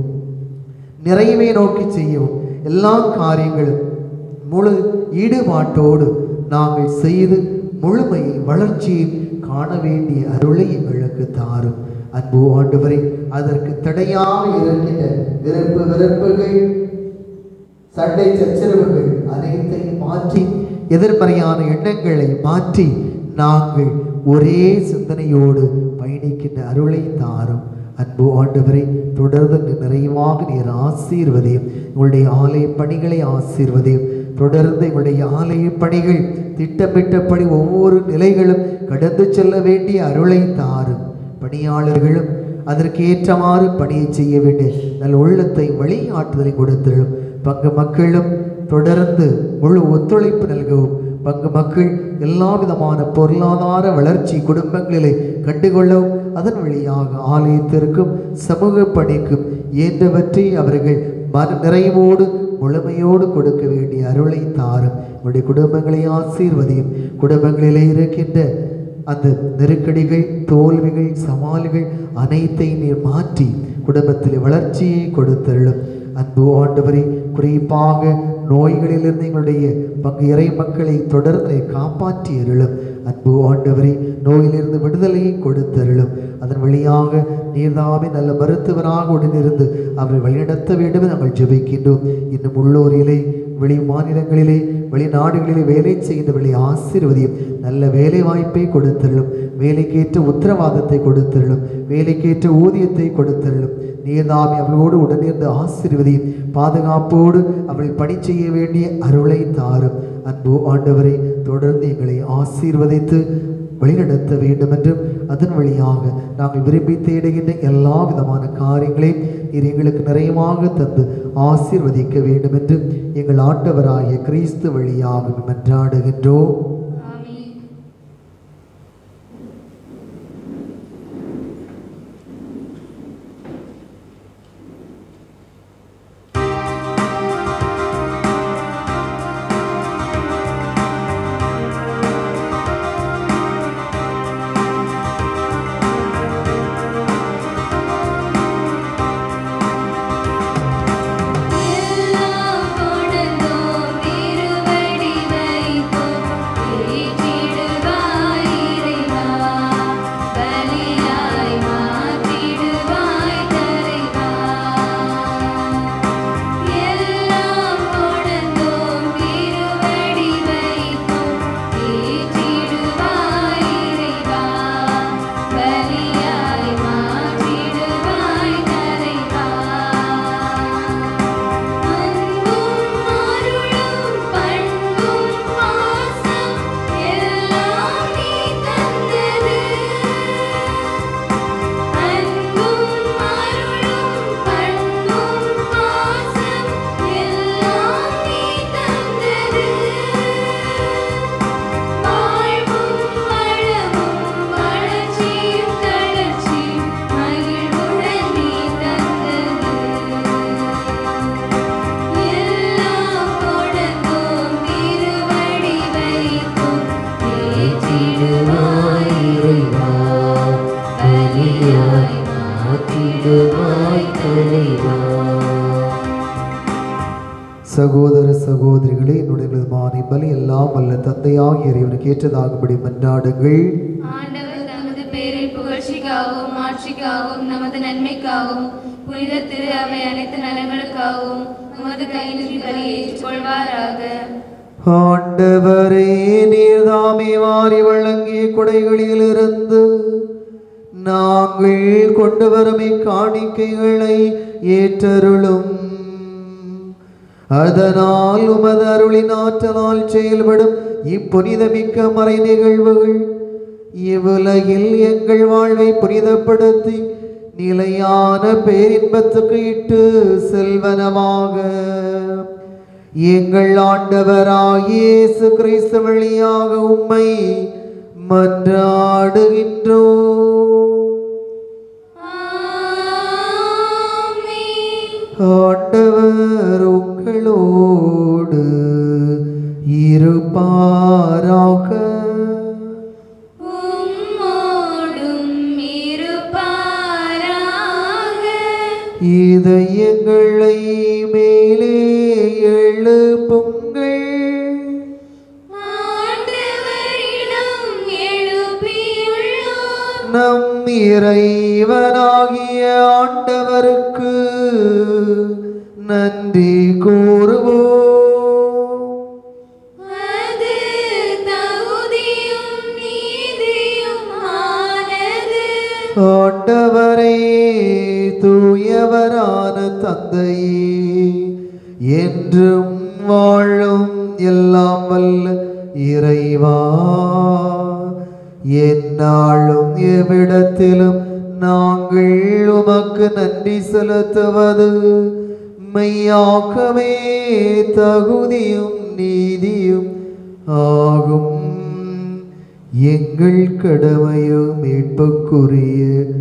நிறைவை நோக்கி செய்யவும், எல்லா காரியங்களும் முழு ஈடுபாட்டோடு நாங்கள் செய்து முழுமையை வளர்ச்சியை காண வேண்டிய அருளை எங்களுக்கு தாரும். அன்பு ஆண்டவரை, அதற்கு தடையாக இருக்கின்ற விருப்பு வெறுப்புகள், சண்டை சச்சரவுகள் அனைத்தையும் மாற்றி, எதிர்மறையான எண்ணங்களை மாற்றி நாங்கள் ஒரே சிந்தனையோடு பயணிக்கின்ற அருளை தாரும். அன்பு ஆண்டவரை, தொடர்ந்து நிறைவாக நீர் ஆசீர்வதியும். உங்களுடைய ஆலய பணிகளை ஆசீர்வதியும். தொடர்ந்து எங்களுடைய ஆலய பணிகள் திட்டமிட்டபடி ஒவ்வொரு நிலைகளும் கடந்து செல்ல வேண்டிய அருளை தாரும். பணியாளர்களும் அதற்கு ஏற்றமாறு பணியை செய்ய வேண்டிய நல் உள்ளத்தை வழிகாட்டுதலை கொடுத்திடும். பங்கு மக்களும் தொடர்ந்து முழு ஒத்துழைப்பு நல்கவும், பங்கு மக்கள் எல்லா விதமான பொருளாதார வளர்ச்சி குடும்பங்களிலே கண்டுகொள்ளவும், அதன் வழியாக ஆலயத்திற்கும் சமூக பணிக்கும் ஏற்றவற்றை அவர்கள் மன நிறைவோடு முழுமையோடு கொடுக்க வேண்டிய அருளை தாரும். உங்களுடைய குடும்பங்களை ஆசீர்வதியும். குடும்பங்களிலே இருக்கின்ற அந்த நெருக்கடிகள், தோல்விகள், சவால்கள் அனைத்தையும் நீர் மாற்றி குடும்பத்தில் வளர்ச்சியை கொடுத்தருளும். அன்பு ஆண்டவரை, குறிப்பாக நோய்களிலிருந்து எங்களுடைய பங்கு இறை மக்களை தொடர்ந்து காப்பாற்றி அருளும். அன்பு ஆண்டவரை, நோயிலிருந்து விடுதலையை கொடுத்தருளும். அதன் வழியாக நீர்தாமே நல்ல மருத்துவராக உடனிருந்து அவரை வழிநடத்த வேண்டும் நாங்கள் ஜெபிக்கின்றோம். இன்னும் உள்ளூரிலே, வெளி மாநிலங்களிலே, வெளிநாடுகளிலே வேலை செய்கின்றவர்களை ஆசீர்வதியும். நல்ல வேலை வாய்ப்பை கொடுத்தருளும். வேலைக்கேற்ற உத்தரவாதத்தை கொடுத்தருளும். வேலைக்கேற்ற ஊதியத்தை கொடுத்தருளும். நீர்தாமே அவர்களோடு உடனிருந்து ஆசீர்வதியும். பாதுகாப்போடு அவர்கள் பணி செய்ய வேண்டிய அருளை தாரும். அன்பு ஆண்டவரை, தொடர்ந்து எங்களை ஆசீர்வதித்து வழிநடத்த வேண்டும் என்றும், அதன் வழியாக நாங்கள் விரும்பி தேடுகின்ற எல்லா விதமான காரியங்களையும் நீர் எங்களுக்கு நிறைவாக தந்து ஆசீர்வதிக்க வேண்டும் என்று எங்கள் ஆண்டவராகிய கிறிஸ்து வழியாக மன்றாடுகின்றோம். எல்லாம் கொடுத்தோம் திருவடி வைத்தோம் வருவாய் தலைவா. சகோதர சகோதரிகளே, என்னுடைய மானை பலி எல்லாம் வல்ல தந்தையாகிய இறைவனுக்கு ஏற்றதாகும்படி மன்றாடுங்கள். ஆண்டவர் தமது பேரின் புகழ்ச்சிக்காகவும் ஆட்சிக்காகவும் நமது நன்மைக்காகவும் புனித திரு அவை அனைத்து நலங்களுக்காகவும் உமது கையிலிருந்து பலியை ஏற்றுக்கொள்வாராக. ஆண்டவரே, நீர்தாமே வாரி வழங்கிய கொடைகளிலிருந்து நாங்கள் கொண்டு வரும் காணிக்கைகளை ஏற்றருளும். அதனால் உமது அருளின் ஆற்றலால் செயல்படும் இப்புனிதமிக்க மறை நிகழ்வுகள் இவ்வுலகில் எங்கள் வாழ்வை புனிதப்படுத்தி நிலையான பேரின்பத்துக்கு இட்டு செல்வனமாக எங்கள் ஆண்டவராகிய இயேசு கிறிஸ்து வழியாக உம்மை மன்றாடுகின்றோம். ஆண்டவர் உங்களோடு இருப்பாராக. இதயங்களை மேலே எழுப்புங்கள். நம் இறைவனாகிய ஆண்டவருக்கு நன்றி கூறுவோம். ஆண்டவரே, தூயவரான தந்தையே, என்றும் வாழும் எல்லாம் வல்ல இறைவா, எந்நாளும் எவ்விடத்திலும் நாங்கள் உமக்கு நன்றி செலுத்துவது மெய்யாகவே தகுதியும் நீதியும் ஆகும். எங்கள் கடமையும் மீட்புக்குரிய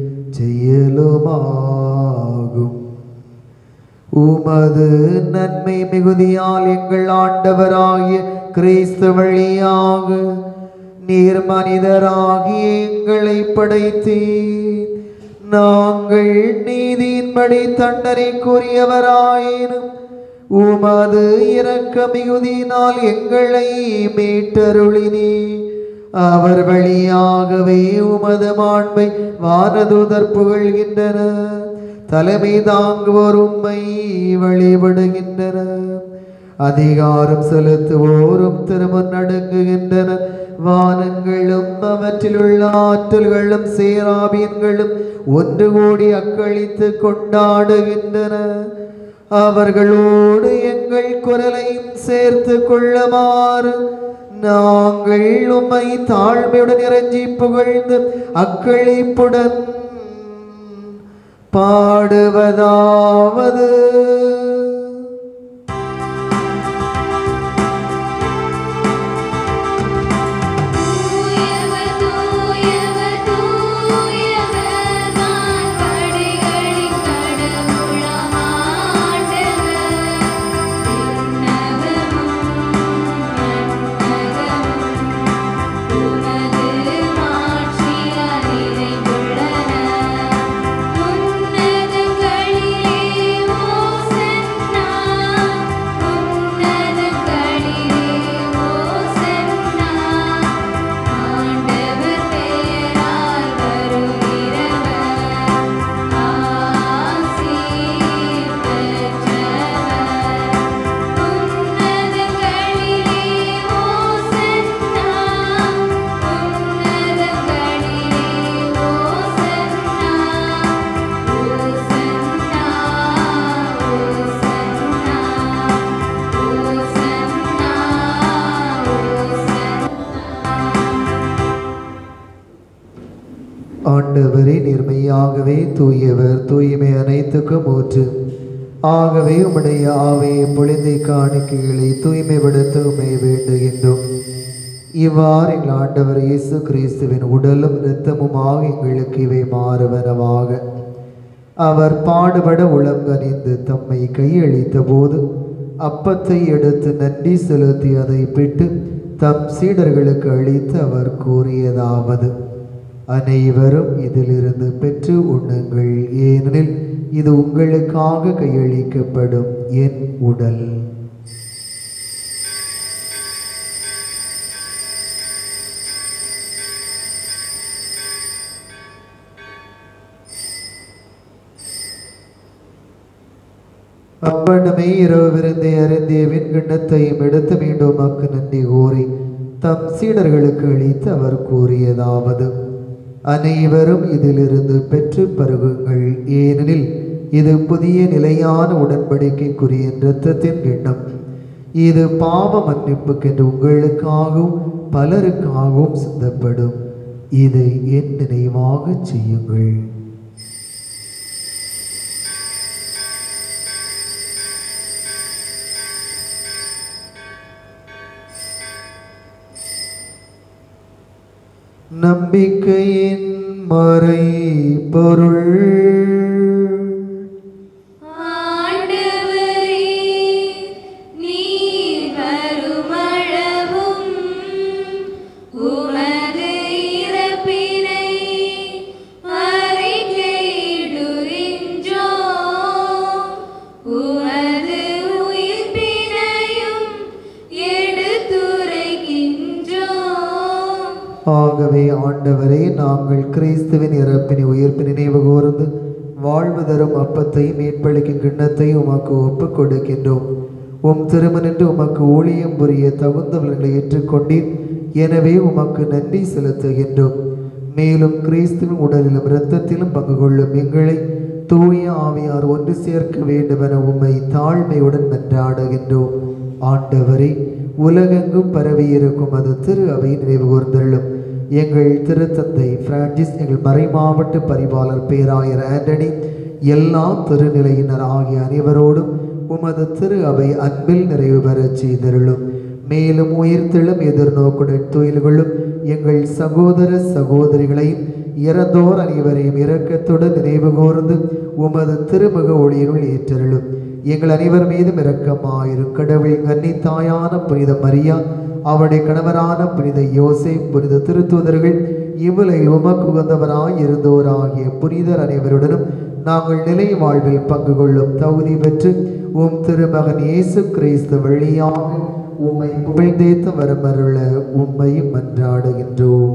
செயலுமாகும். உமது நன்மை மிகுதியால் எங்கள் ஆண்டவராகிய கிறிஸ்து வழியாக நீர் மனிதராகிய எங்களை படைத்தீர். நாங்கள் நீதியின்படி தண்டனைக்குரியவராயினும் உமது இரக்க மிகுதியினால் எங்களை மீட்டருளினீர். அவர் வழியாகவே உமது மாண்பை வானதூதர் புகழ்கின்றனர். தலைமை தாங்குவோர் உம்மை வழிபடுகின்றனர். அதிகாரம் செலுத்துவோரும் திருமுன் நடுங்குகின்றனர். வானங்களும் அவற்றில் உள்ள ஆற்றல்களும் சேராபீன்களும் ஒன்று கூடி அக்களித்து கொண்டாடுகின்றனர். அவர்களோடு எங்கள் குரலையும் சேர்த்து கொள்ளுமாறு நாங்கள் உம்மை தாழ்மையுடன் இறைஞ்சி புகழ்ந்து அக்களிப்புடன் பாடுவதாவது. ஆண்டவரே, நேர்மையாகவே தூயவர், தூய்மை அனைத்துக்கும் ஊற்று. ஆகவே உம்முடைய ஆவையை பொழிந்தை காணிக்கைகளை தூய்மைப்படுத்த உம்மை வேண்டுகின்றோம். இவ்வாறு எங்கள் ஆண்டவர் இயேசு கிறிஸ்துவின் உடலும் இரத்தமுமாக எங்களுக்கு இவை மாறுவனவாக. அவர் பாடுபட உளம் கனிந்து தம்மை கையளித்த போது அப்பத்தை எடுத்து நன்றி செலுத்தி அதை பிட்டு தம் சீடர்களுக்கு அளித்து அவர் கூறியதாவது: அனைவரும் இதிலிருந்து பெற்று உண்ணுங்கள், ஏனெனில் இது உங்களுக்காக கையளிக்கப்படும் என் உடல். அப்பண்டமே இரவு விருந்தை அருந்திய விண்கிண்ணத்தையும் எடுத்து மீண்டும் மக்கு நன்றி கூறி தம் சீடர்களுக்கு அளித்து அவர் கூறியதாவது: அனைவரும் இதிலிருந்து பெற்று பருகுங்கள், ஏனெனில் இது புதிய நிலையான உடன்படிக்கைக்குரிய இரத்தத்தின் கிண்ணம். இது பாவ மன்னிப்புக்கென்று உங்களுக்காகவும் பலருக்காகவும் சிந்தப்படும். இதை என் நினைவாக செய்யுங்கள். நம்பிக்கையின் மறை பொருள். ஆண்டவரே, நீர் வருமளவும் உமது இறப்பினை அறிக்கையிடுகின்றோம், உமது உயிர்ப்பினையும் எடுத்துரைக்கின்றோம். ஆகவே ஆண்டவரே, நாங்கள் கிறிஸ்துவின் இறப்பினை உயிர்ப்பு நினைவு கூர்ந்து வாழ்வு தரும் அப்பத்தையும் மீட்பளிக்கும் கிண்ணத்தையும் உமக்கு ஒப்புக் கொடுக்கின்றோம். உம் திருமணின்று உமக்கு ஊழியம் புரிய தகுந்தவர்களை ஏற்றுக்கொண்டீர். எனவே உமக்கு நன்றி செலுத்துகின்றோம். மேலும் கிறிஸ்துவின் உடலிலும் இரத்தத்திலும் பங்கு கொள்ளும் எங்களை தூய ஆவியார் ஒன்று சேர்க்க வேண்டுமென உம்மை தாழ்மையுடன் மன்றாடுகின்றோம். ஆண்டவரே, உலகெங்கும் பரவியிருக்கும் அது திரு அவை நினைவு கூர்ந்தள்ளும். எங்கள் திருத்தந்தை பிரான்சிஸ், எங்கள் மறைமாவட்ட பரிபாலர் பேராயர் ஆண்டனி, எல்லா திருநிலையினர் ஆகிய அனைவரோடும் உமது திரு அவை அன்பில் நிறைவு பெறச் செய்தருளும். மேலும் உயிர்த்தெழும் எதிர்நோக்குடன் துயில்களும் எங்கள் சகோதர சகோதரிகளையும் இறந்தோர் அனைவரையும் இரக்கத்துடன் நினைவு கூர்ந்து உமது திருமுக ஒளியினுள் ஏற்றருளும். எங்கள் அனைவர் மீதும் இரக்கமாயிரும். கடவுளின் கன்னித்தாயான புனித மரியா, அவருடைய கணவரான புனித யோசேப், புனித திருத்தூதர்கள், இவ்வுலகில் உமக்கு உகந்தவராய் இருந்தோராகிய புனிதர் அனைவருடனும் நாங்கள் நிலை வாழ்வில் பங்கு கொள்ளும் தகுதி பெற்று உம் திருமகன் இயேசு கிறிஸ்து வழியாக உம்மை புகழ்ந்தேத்து வரமருள உம்மையும் மன்றாடுகின்றோம்.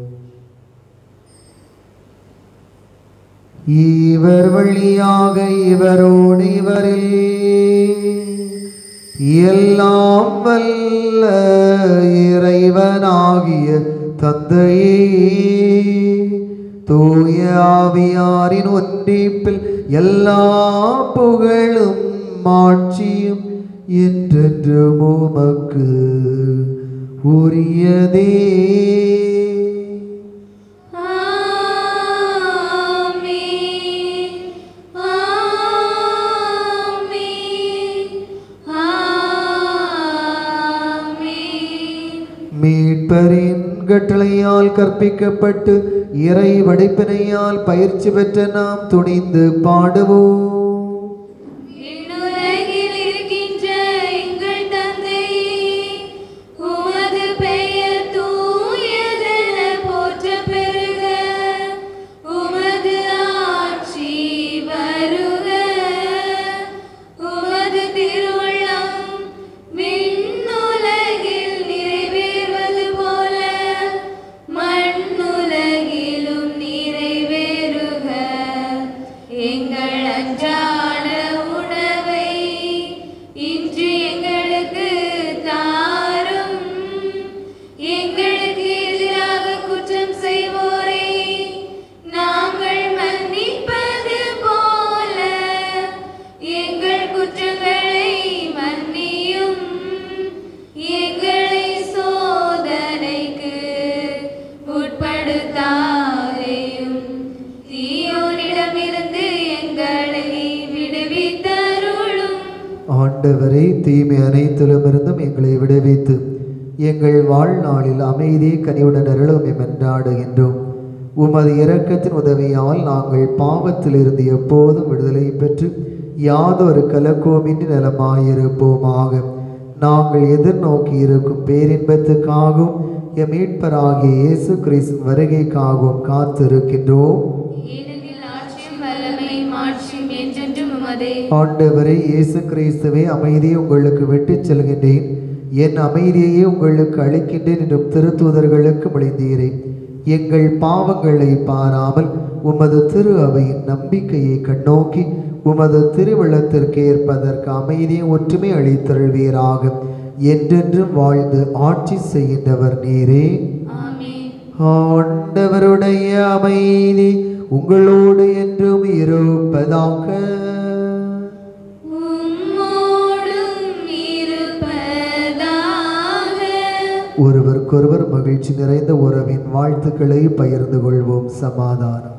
இவர் வழியாக இவரோடு இவரில் எல்லாம் வல்ல இறைவனாகிய தந்தையே, தூய ஆவியாரின் ஒன்றிப்பில் எல்லா புகழும் மாட்சியும் என்றென்றும் உமக்கு உரியதே. மீட்பரின் கட்டளையால் கற்பிக்கப்பட்டு இறை வடிப்பினையால் பயிற்சி பெற்ற நாம் துணிந்து பாடுவோம். ஆண்டவரே, தீமை அனைத்திலுமிருந்தும் எங்களை விடுவித்து எங்கள் வாழ்நாளில் அமைதியை கனிவுடன் அருளும் என்றாடுகின்றோம். உமது இரக்கத்தின் உதவியால் நாங்கள் பாவத்திலிருந்து எப்போதும் விடுதலை பெற்று யாதொரு கலக்கோமின்றி நலமாயிருப்போமாக. நாங்கள் எதிர்நோக்கி இருக்கும் பேரின்பத்துக்காகவும் எம் மீட்பராகிய இயேசு கிறிஸ்து வருகைக்காகவும் காத்திருக்கின்றோம். ஏனெனில் ஆட்சியும் வல்லமையும் மாட்சியும் என்றென்றும் உமதே. ஆண்டவரே இயேசு கிறிஸ்துவே, அமைதியை உங்களுக்கு விட்டுச் செல்கின்றேன், என் அமைதியையே உங்களுக்கு அளிக்கின்றேன் என்றும் திருத்தூதர்களுக்கு மொழிந்தீரே. எங்கள் பாவங்களை பாராமல் உமது திரு அவையின் நம்பிக்கையை கண்ணோக்கி உமது திருவிழத்திற்கு ஏற்பதற்கு அமைதியை ஒற்றுமை அளித்தருள்வீராக. என்றென்றும் வாழ்ந்து ஆட்சி செய்கின்றவர் நீரே. ஆமென். ஆண்டவருடைய அமைதி உங்களோடு என்றும் இருப்பதாக. உம்மோடும் இருப்பதாக. ஒருவருக்கொருவர் மகிழ்ச்சி நிறைந்த உறவின் வாழ்த்துக்களை பகிர்ந்து கொள்வோம். சமாதானம்.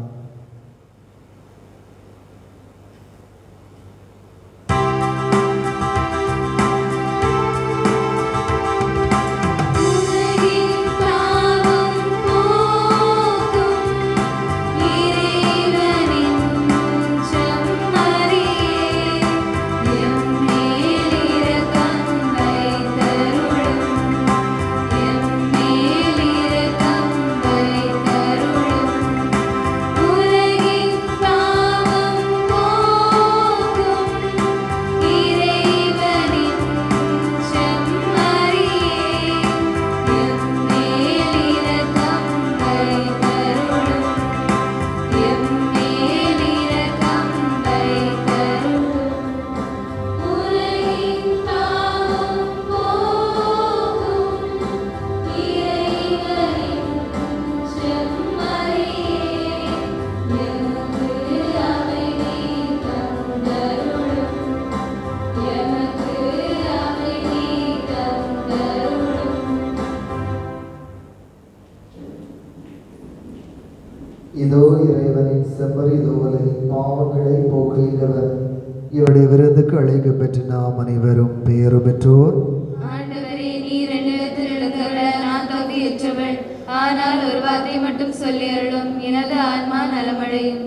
இதோ இறைவனின் செம்மறி தோலை பாவங்களை போக்குகின்றவர். இவருடைய விருந்துக்கு அழைக்க பெற்று நாம் அனைவரும் பெயரு பெற்றோர். ஆண்டவரே, நீர் என்னிடத்தில் எழுந்துள்ள நான் தகுதியற்றவள். ஆனால் ஒரு வார்த்தை மட்டும் சொல்லி அருளும், எனது ஆன்மா நலமடையும்.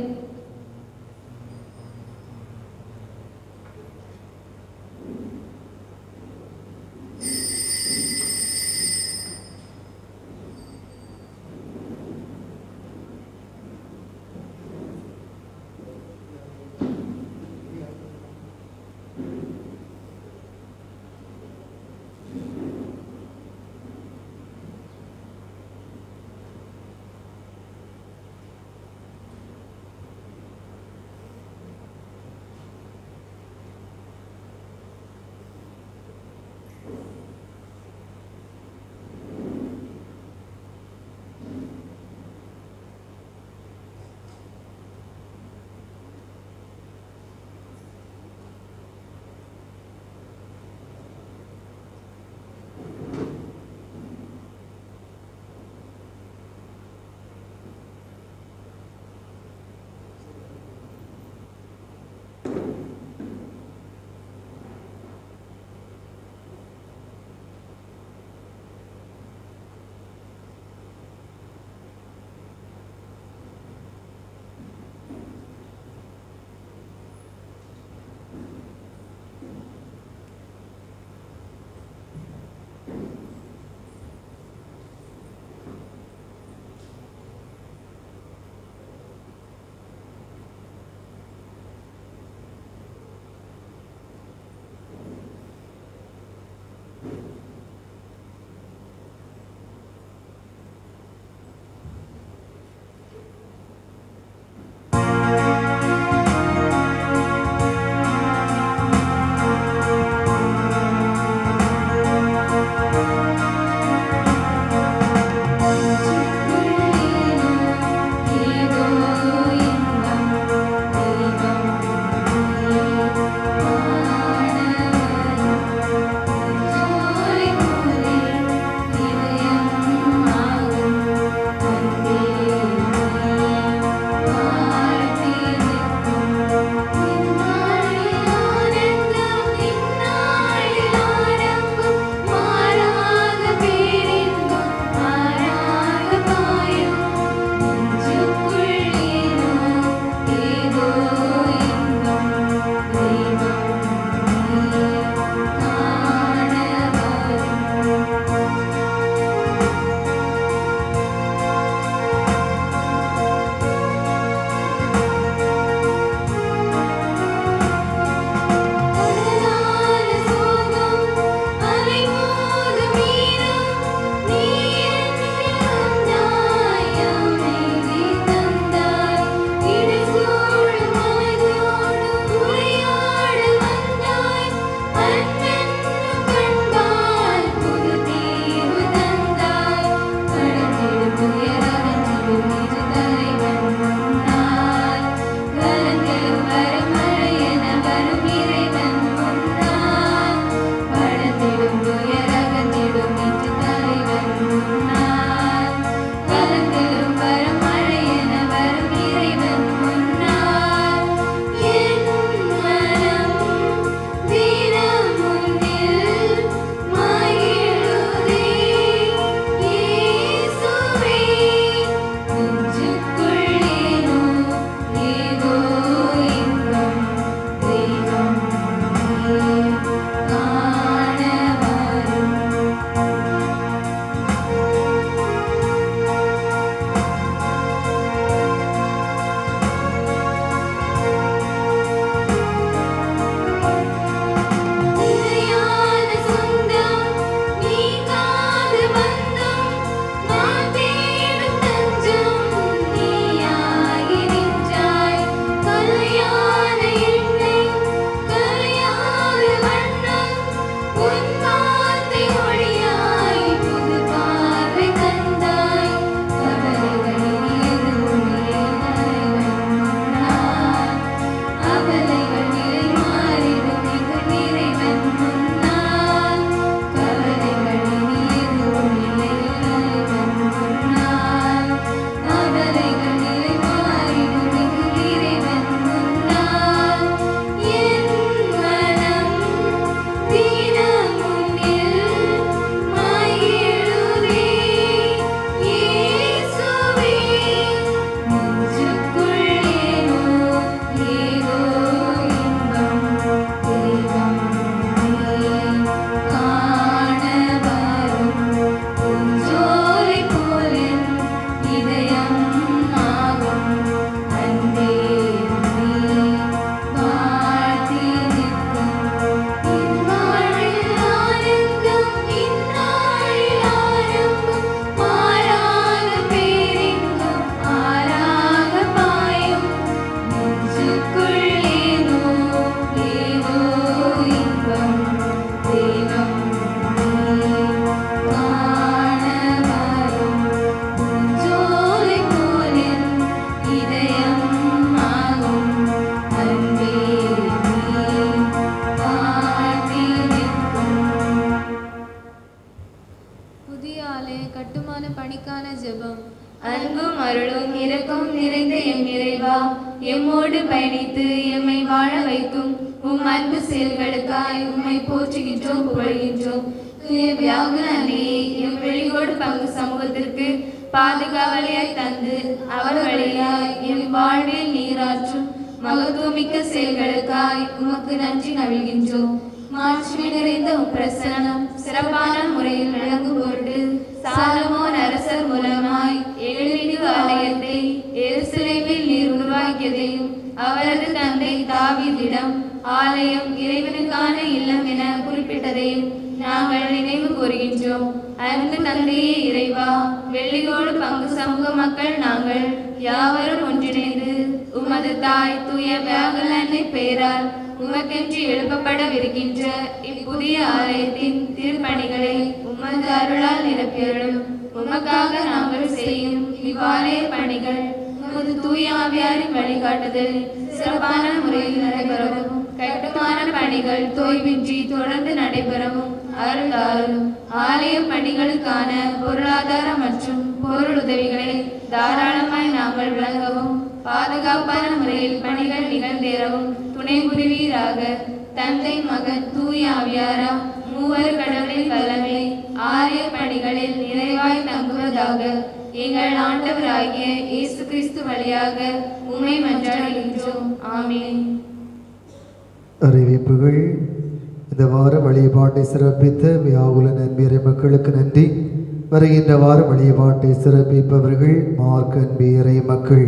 அருளும் இரக்கம் நிறைந்த எம் இறைவா, எம்மோடு பயணித்து எம்மை வாழ வைக்கும் உம் அன்பு செயல்களுக்காய் உம்மை போற்றுகின்றோம், புகழ்கின்றோம். தூய வியாகுல அன்னையை எம் வெளியோடு பங்கு சமூகத்திற்கு பாதுகாவலியாய் தந்து அவர் வழியாய் எம் வாழ்வில் நீராற்றும் மகத்துவமிக்க செயல்களுக்காய் உமக்கு நன்றி நல்கின்றோம். மாட்சிமை நிறைந்த உம் பிரசனம் சிறப்பான முறையில் விளங்கும் பொருட்டு சாலமோன் அரசர் மூலமாய் எழுமிகு ஆலயத்தை எருசலேமில் நீர் உருவாக்கியதையும் அவரது தந்தை தாவீதிடம் ஆலயம் இறைவனுக்கான இல்லம் என குறிப்பிட்டதையும் நாங்கள் நினைவு கூறுகின்றோம். அன்பு தந்தையே இறைவா, வெள்ளியோடு பங்கு சமூக மக்கள் நாங்கள் யாவரும் ஒன்றிணைந்து உமது தாய் தூய வியாகுல அன்னை பெயரால் உமக்கென்று எழுப்பப்படவிருக்கின்ற இப்புதிய ஆலயத்தின் திருப்பணிகளை உமது அருளால் நிரப்பியருளும். உமக்காக நாங்கள் செய்யும் இவ்வாலய பணிகள் உமது தூய ஆவியாரின் வழிகாட்டுதல் சிறப்பான முறையில் நடைபெறவும், கட்டுமான பணிகள் தோய்வின்றி தொடர்ந்து நடைபெறவும் அருளாலும். ஆலய பணிகளுக்கான பொருளாதார மற்றும் பொருள் உதவிகளை தாராளமாய் நாங்கள் வழங்கவும், பாதுகாப்பான முறையில் பணிகள் நிகழ்ந்தேறவும் துணை புரிவீராக. தந்தை மகன் தூய ஆவியாரா மூவர் கடவுளின் வல்லமை ஆலய பணிகளில் நிறைவாய் தங்குவதாக. எங்கள் ஆண்டவராகிய இயேசு கிறிஸ்து வழியாக உம்மை மன்றாடுகின்றோம். ஆமென். அறிவிப்புகள். இந்த வார வழிபாட்டை சிறப்பித்த வியாகுல நண்பியரை மக்களுக்கு நன்றி. வருகின்ற வார வழிபாட்டை சிறப்பிப்பவர்கள் மார்க் அன்பியரை மக்கள்.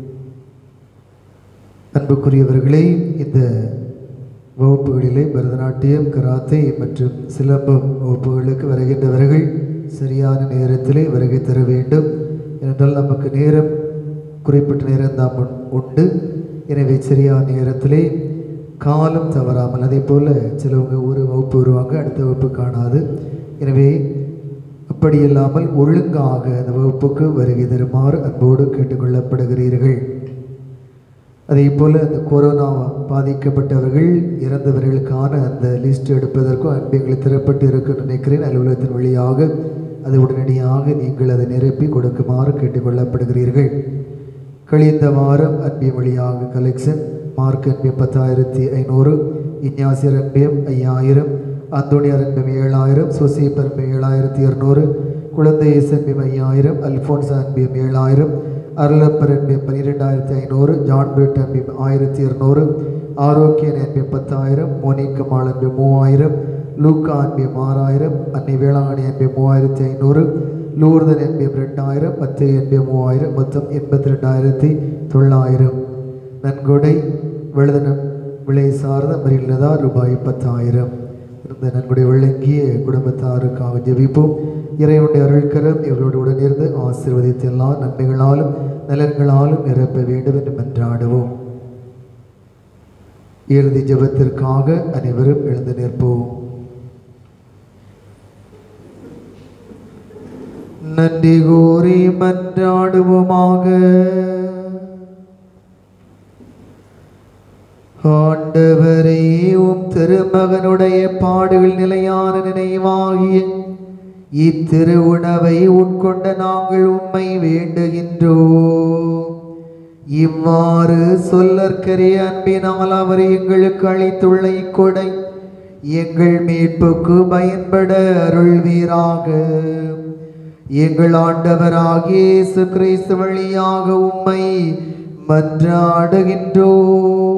அன்புக்குரியவர்களே, இந்த வகுப்புகளிலே பரதநாட்டியம், கராத்தே மற்றும் சிலம்பம் வகுப்புகளுக்கு வருகின்றவர்கள் சரியான நேரத்திலே வருகை தர வேண்டும். ஏனென்றால் நமக்கு நேரம் குறிப்பிட்ட நேரம் தான் உண்டு. எனவே சரியான நேரத்திலே காலம் தவறாமல், அதே போல் சிலவங்க ஒரு வகுப்பு வருவாங்க, அடுத்த வகுப்பு காணாது. எனவே அப்படி இல்லாமல் ஒழுங்காக அந்த வகுப்புக்கு வருகை தருமாறு அன்போடு கேட்டுக்கொள்ளப்படுகிறீர்கள். அதே போல் அந்த கொரோனா பாதிக்கப்பட்டவர்கள் இறந்தவர்களுக்கான அந்த லிஸ்ட் எடுப்பதற்கும் அன்பியங்களை திறப்பட்டு இருக்குன்னு நினைக்கிறேன். அலுவலகத்தின் வழியாக அது உடனடியாக நீங்கள் அதை நிரப்பி கொடுக்குமாறு கேட்டுக்கொள்ளப்படுகிறீர்கள். கழிந்த வாரம் அன்பியம் வழியாக கலெக்ஷன் மார்க் அன்பியம் பத்தாயிரத்தி ஐநூறு, இஞ்ஞாசியர் அன்பியம் ஐயாயிரம், அந்தோணியார் அன்பியம் ஏழாயிரம், சோசியப்பர் அன்பியம் ஏழாயிரத்தி இரநூறு, குழந்தை இயேசு அன்பியம் ஐயாயிரம், அல்ஃபோன்சா அன்பியம் ஏழாயிரம், அருளப்பர் அன்பியம் பன்னிரெண்டாயிரத்தி ஐநூறு, ஜான் பிரிட் அன்பியம் ஆயிரத்தி இருநூறு, ஆரோக்கியன் அன்பியம் பத்தாயிரம், மோனிக்கமாள் அன்பியம் மூவாயிரம், லூக்கா அன்பியம் ஆறாயிரம், அன்னை வேளாங்கண்ணி அன்பியம் மூவாயிரத்தி ஐநூறு, லூர்தன் அன்பியம் ரெண்டாயிரம், மத்திய அன்பியம் மூவாயிரம், மொத்தம் எண்பத்தி ரெண்டாயிரத்தி தொள்ளாயிரம். நன்கொடை விழுதனம் விலை சார்ந்த மரிலதா ரூபாய் பத்தாயிரம். இந்த நன்கொடை வழங்கிய குடும்பத்தாருக்காக ஜெபிப்போம். இறைவனுடைய அருள்கரம் இவர்களோடு உடனிருந்து ஆசீர்வதித்து எல்லா நன்மைகளாலும் நலன்களாலும் நிரப்ப வேண்டும் என்று மன்றாடுவோம். இறுதி ஜெபத்திற்காக அனைவரும் எழுந்து நிற்போம். நன்றி கூறி மன்றாடுவோமாக. ஆண்டவரே, உம் திருமகனுடைய பாடுகள் நிலையான நினைவாகிய இத்திரு உணவை உட்கொண்ட நாங்கள் உம்மை வேண்டுகின்றோம். இவ்வாறு சொல்லற்கரிய அன்பினால் அவர் எங்களுக்கு அளித்துள்ள இக்கொடை எங்கள் மீட்புக்கு பயன்பட அருள்வீராக. எங்கள் ஆண்டவராகிய இயேசு கிறிஸ்து வழியாக உம்மை மன்றாடுகின்றோம்.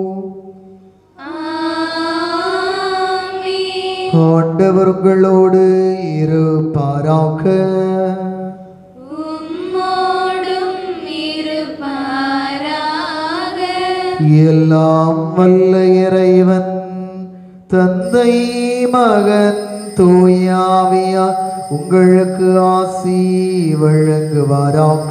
ஆண்டவர் உங்களோடு இருப்பாராக. எல்லாம் வல்ல இறைவன் தந்தை மகன் தூயாவியா உங்களுக்கு ஆசி வழங்குவாராக.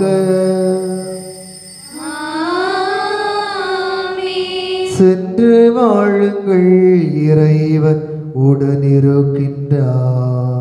சென்று வாழுங்கள், இறைவன் உடனிருக்கின்றார்.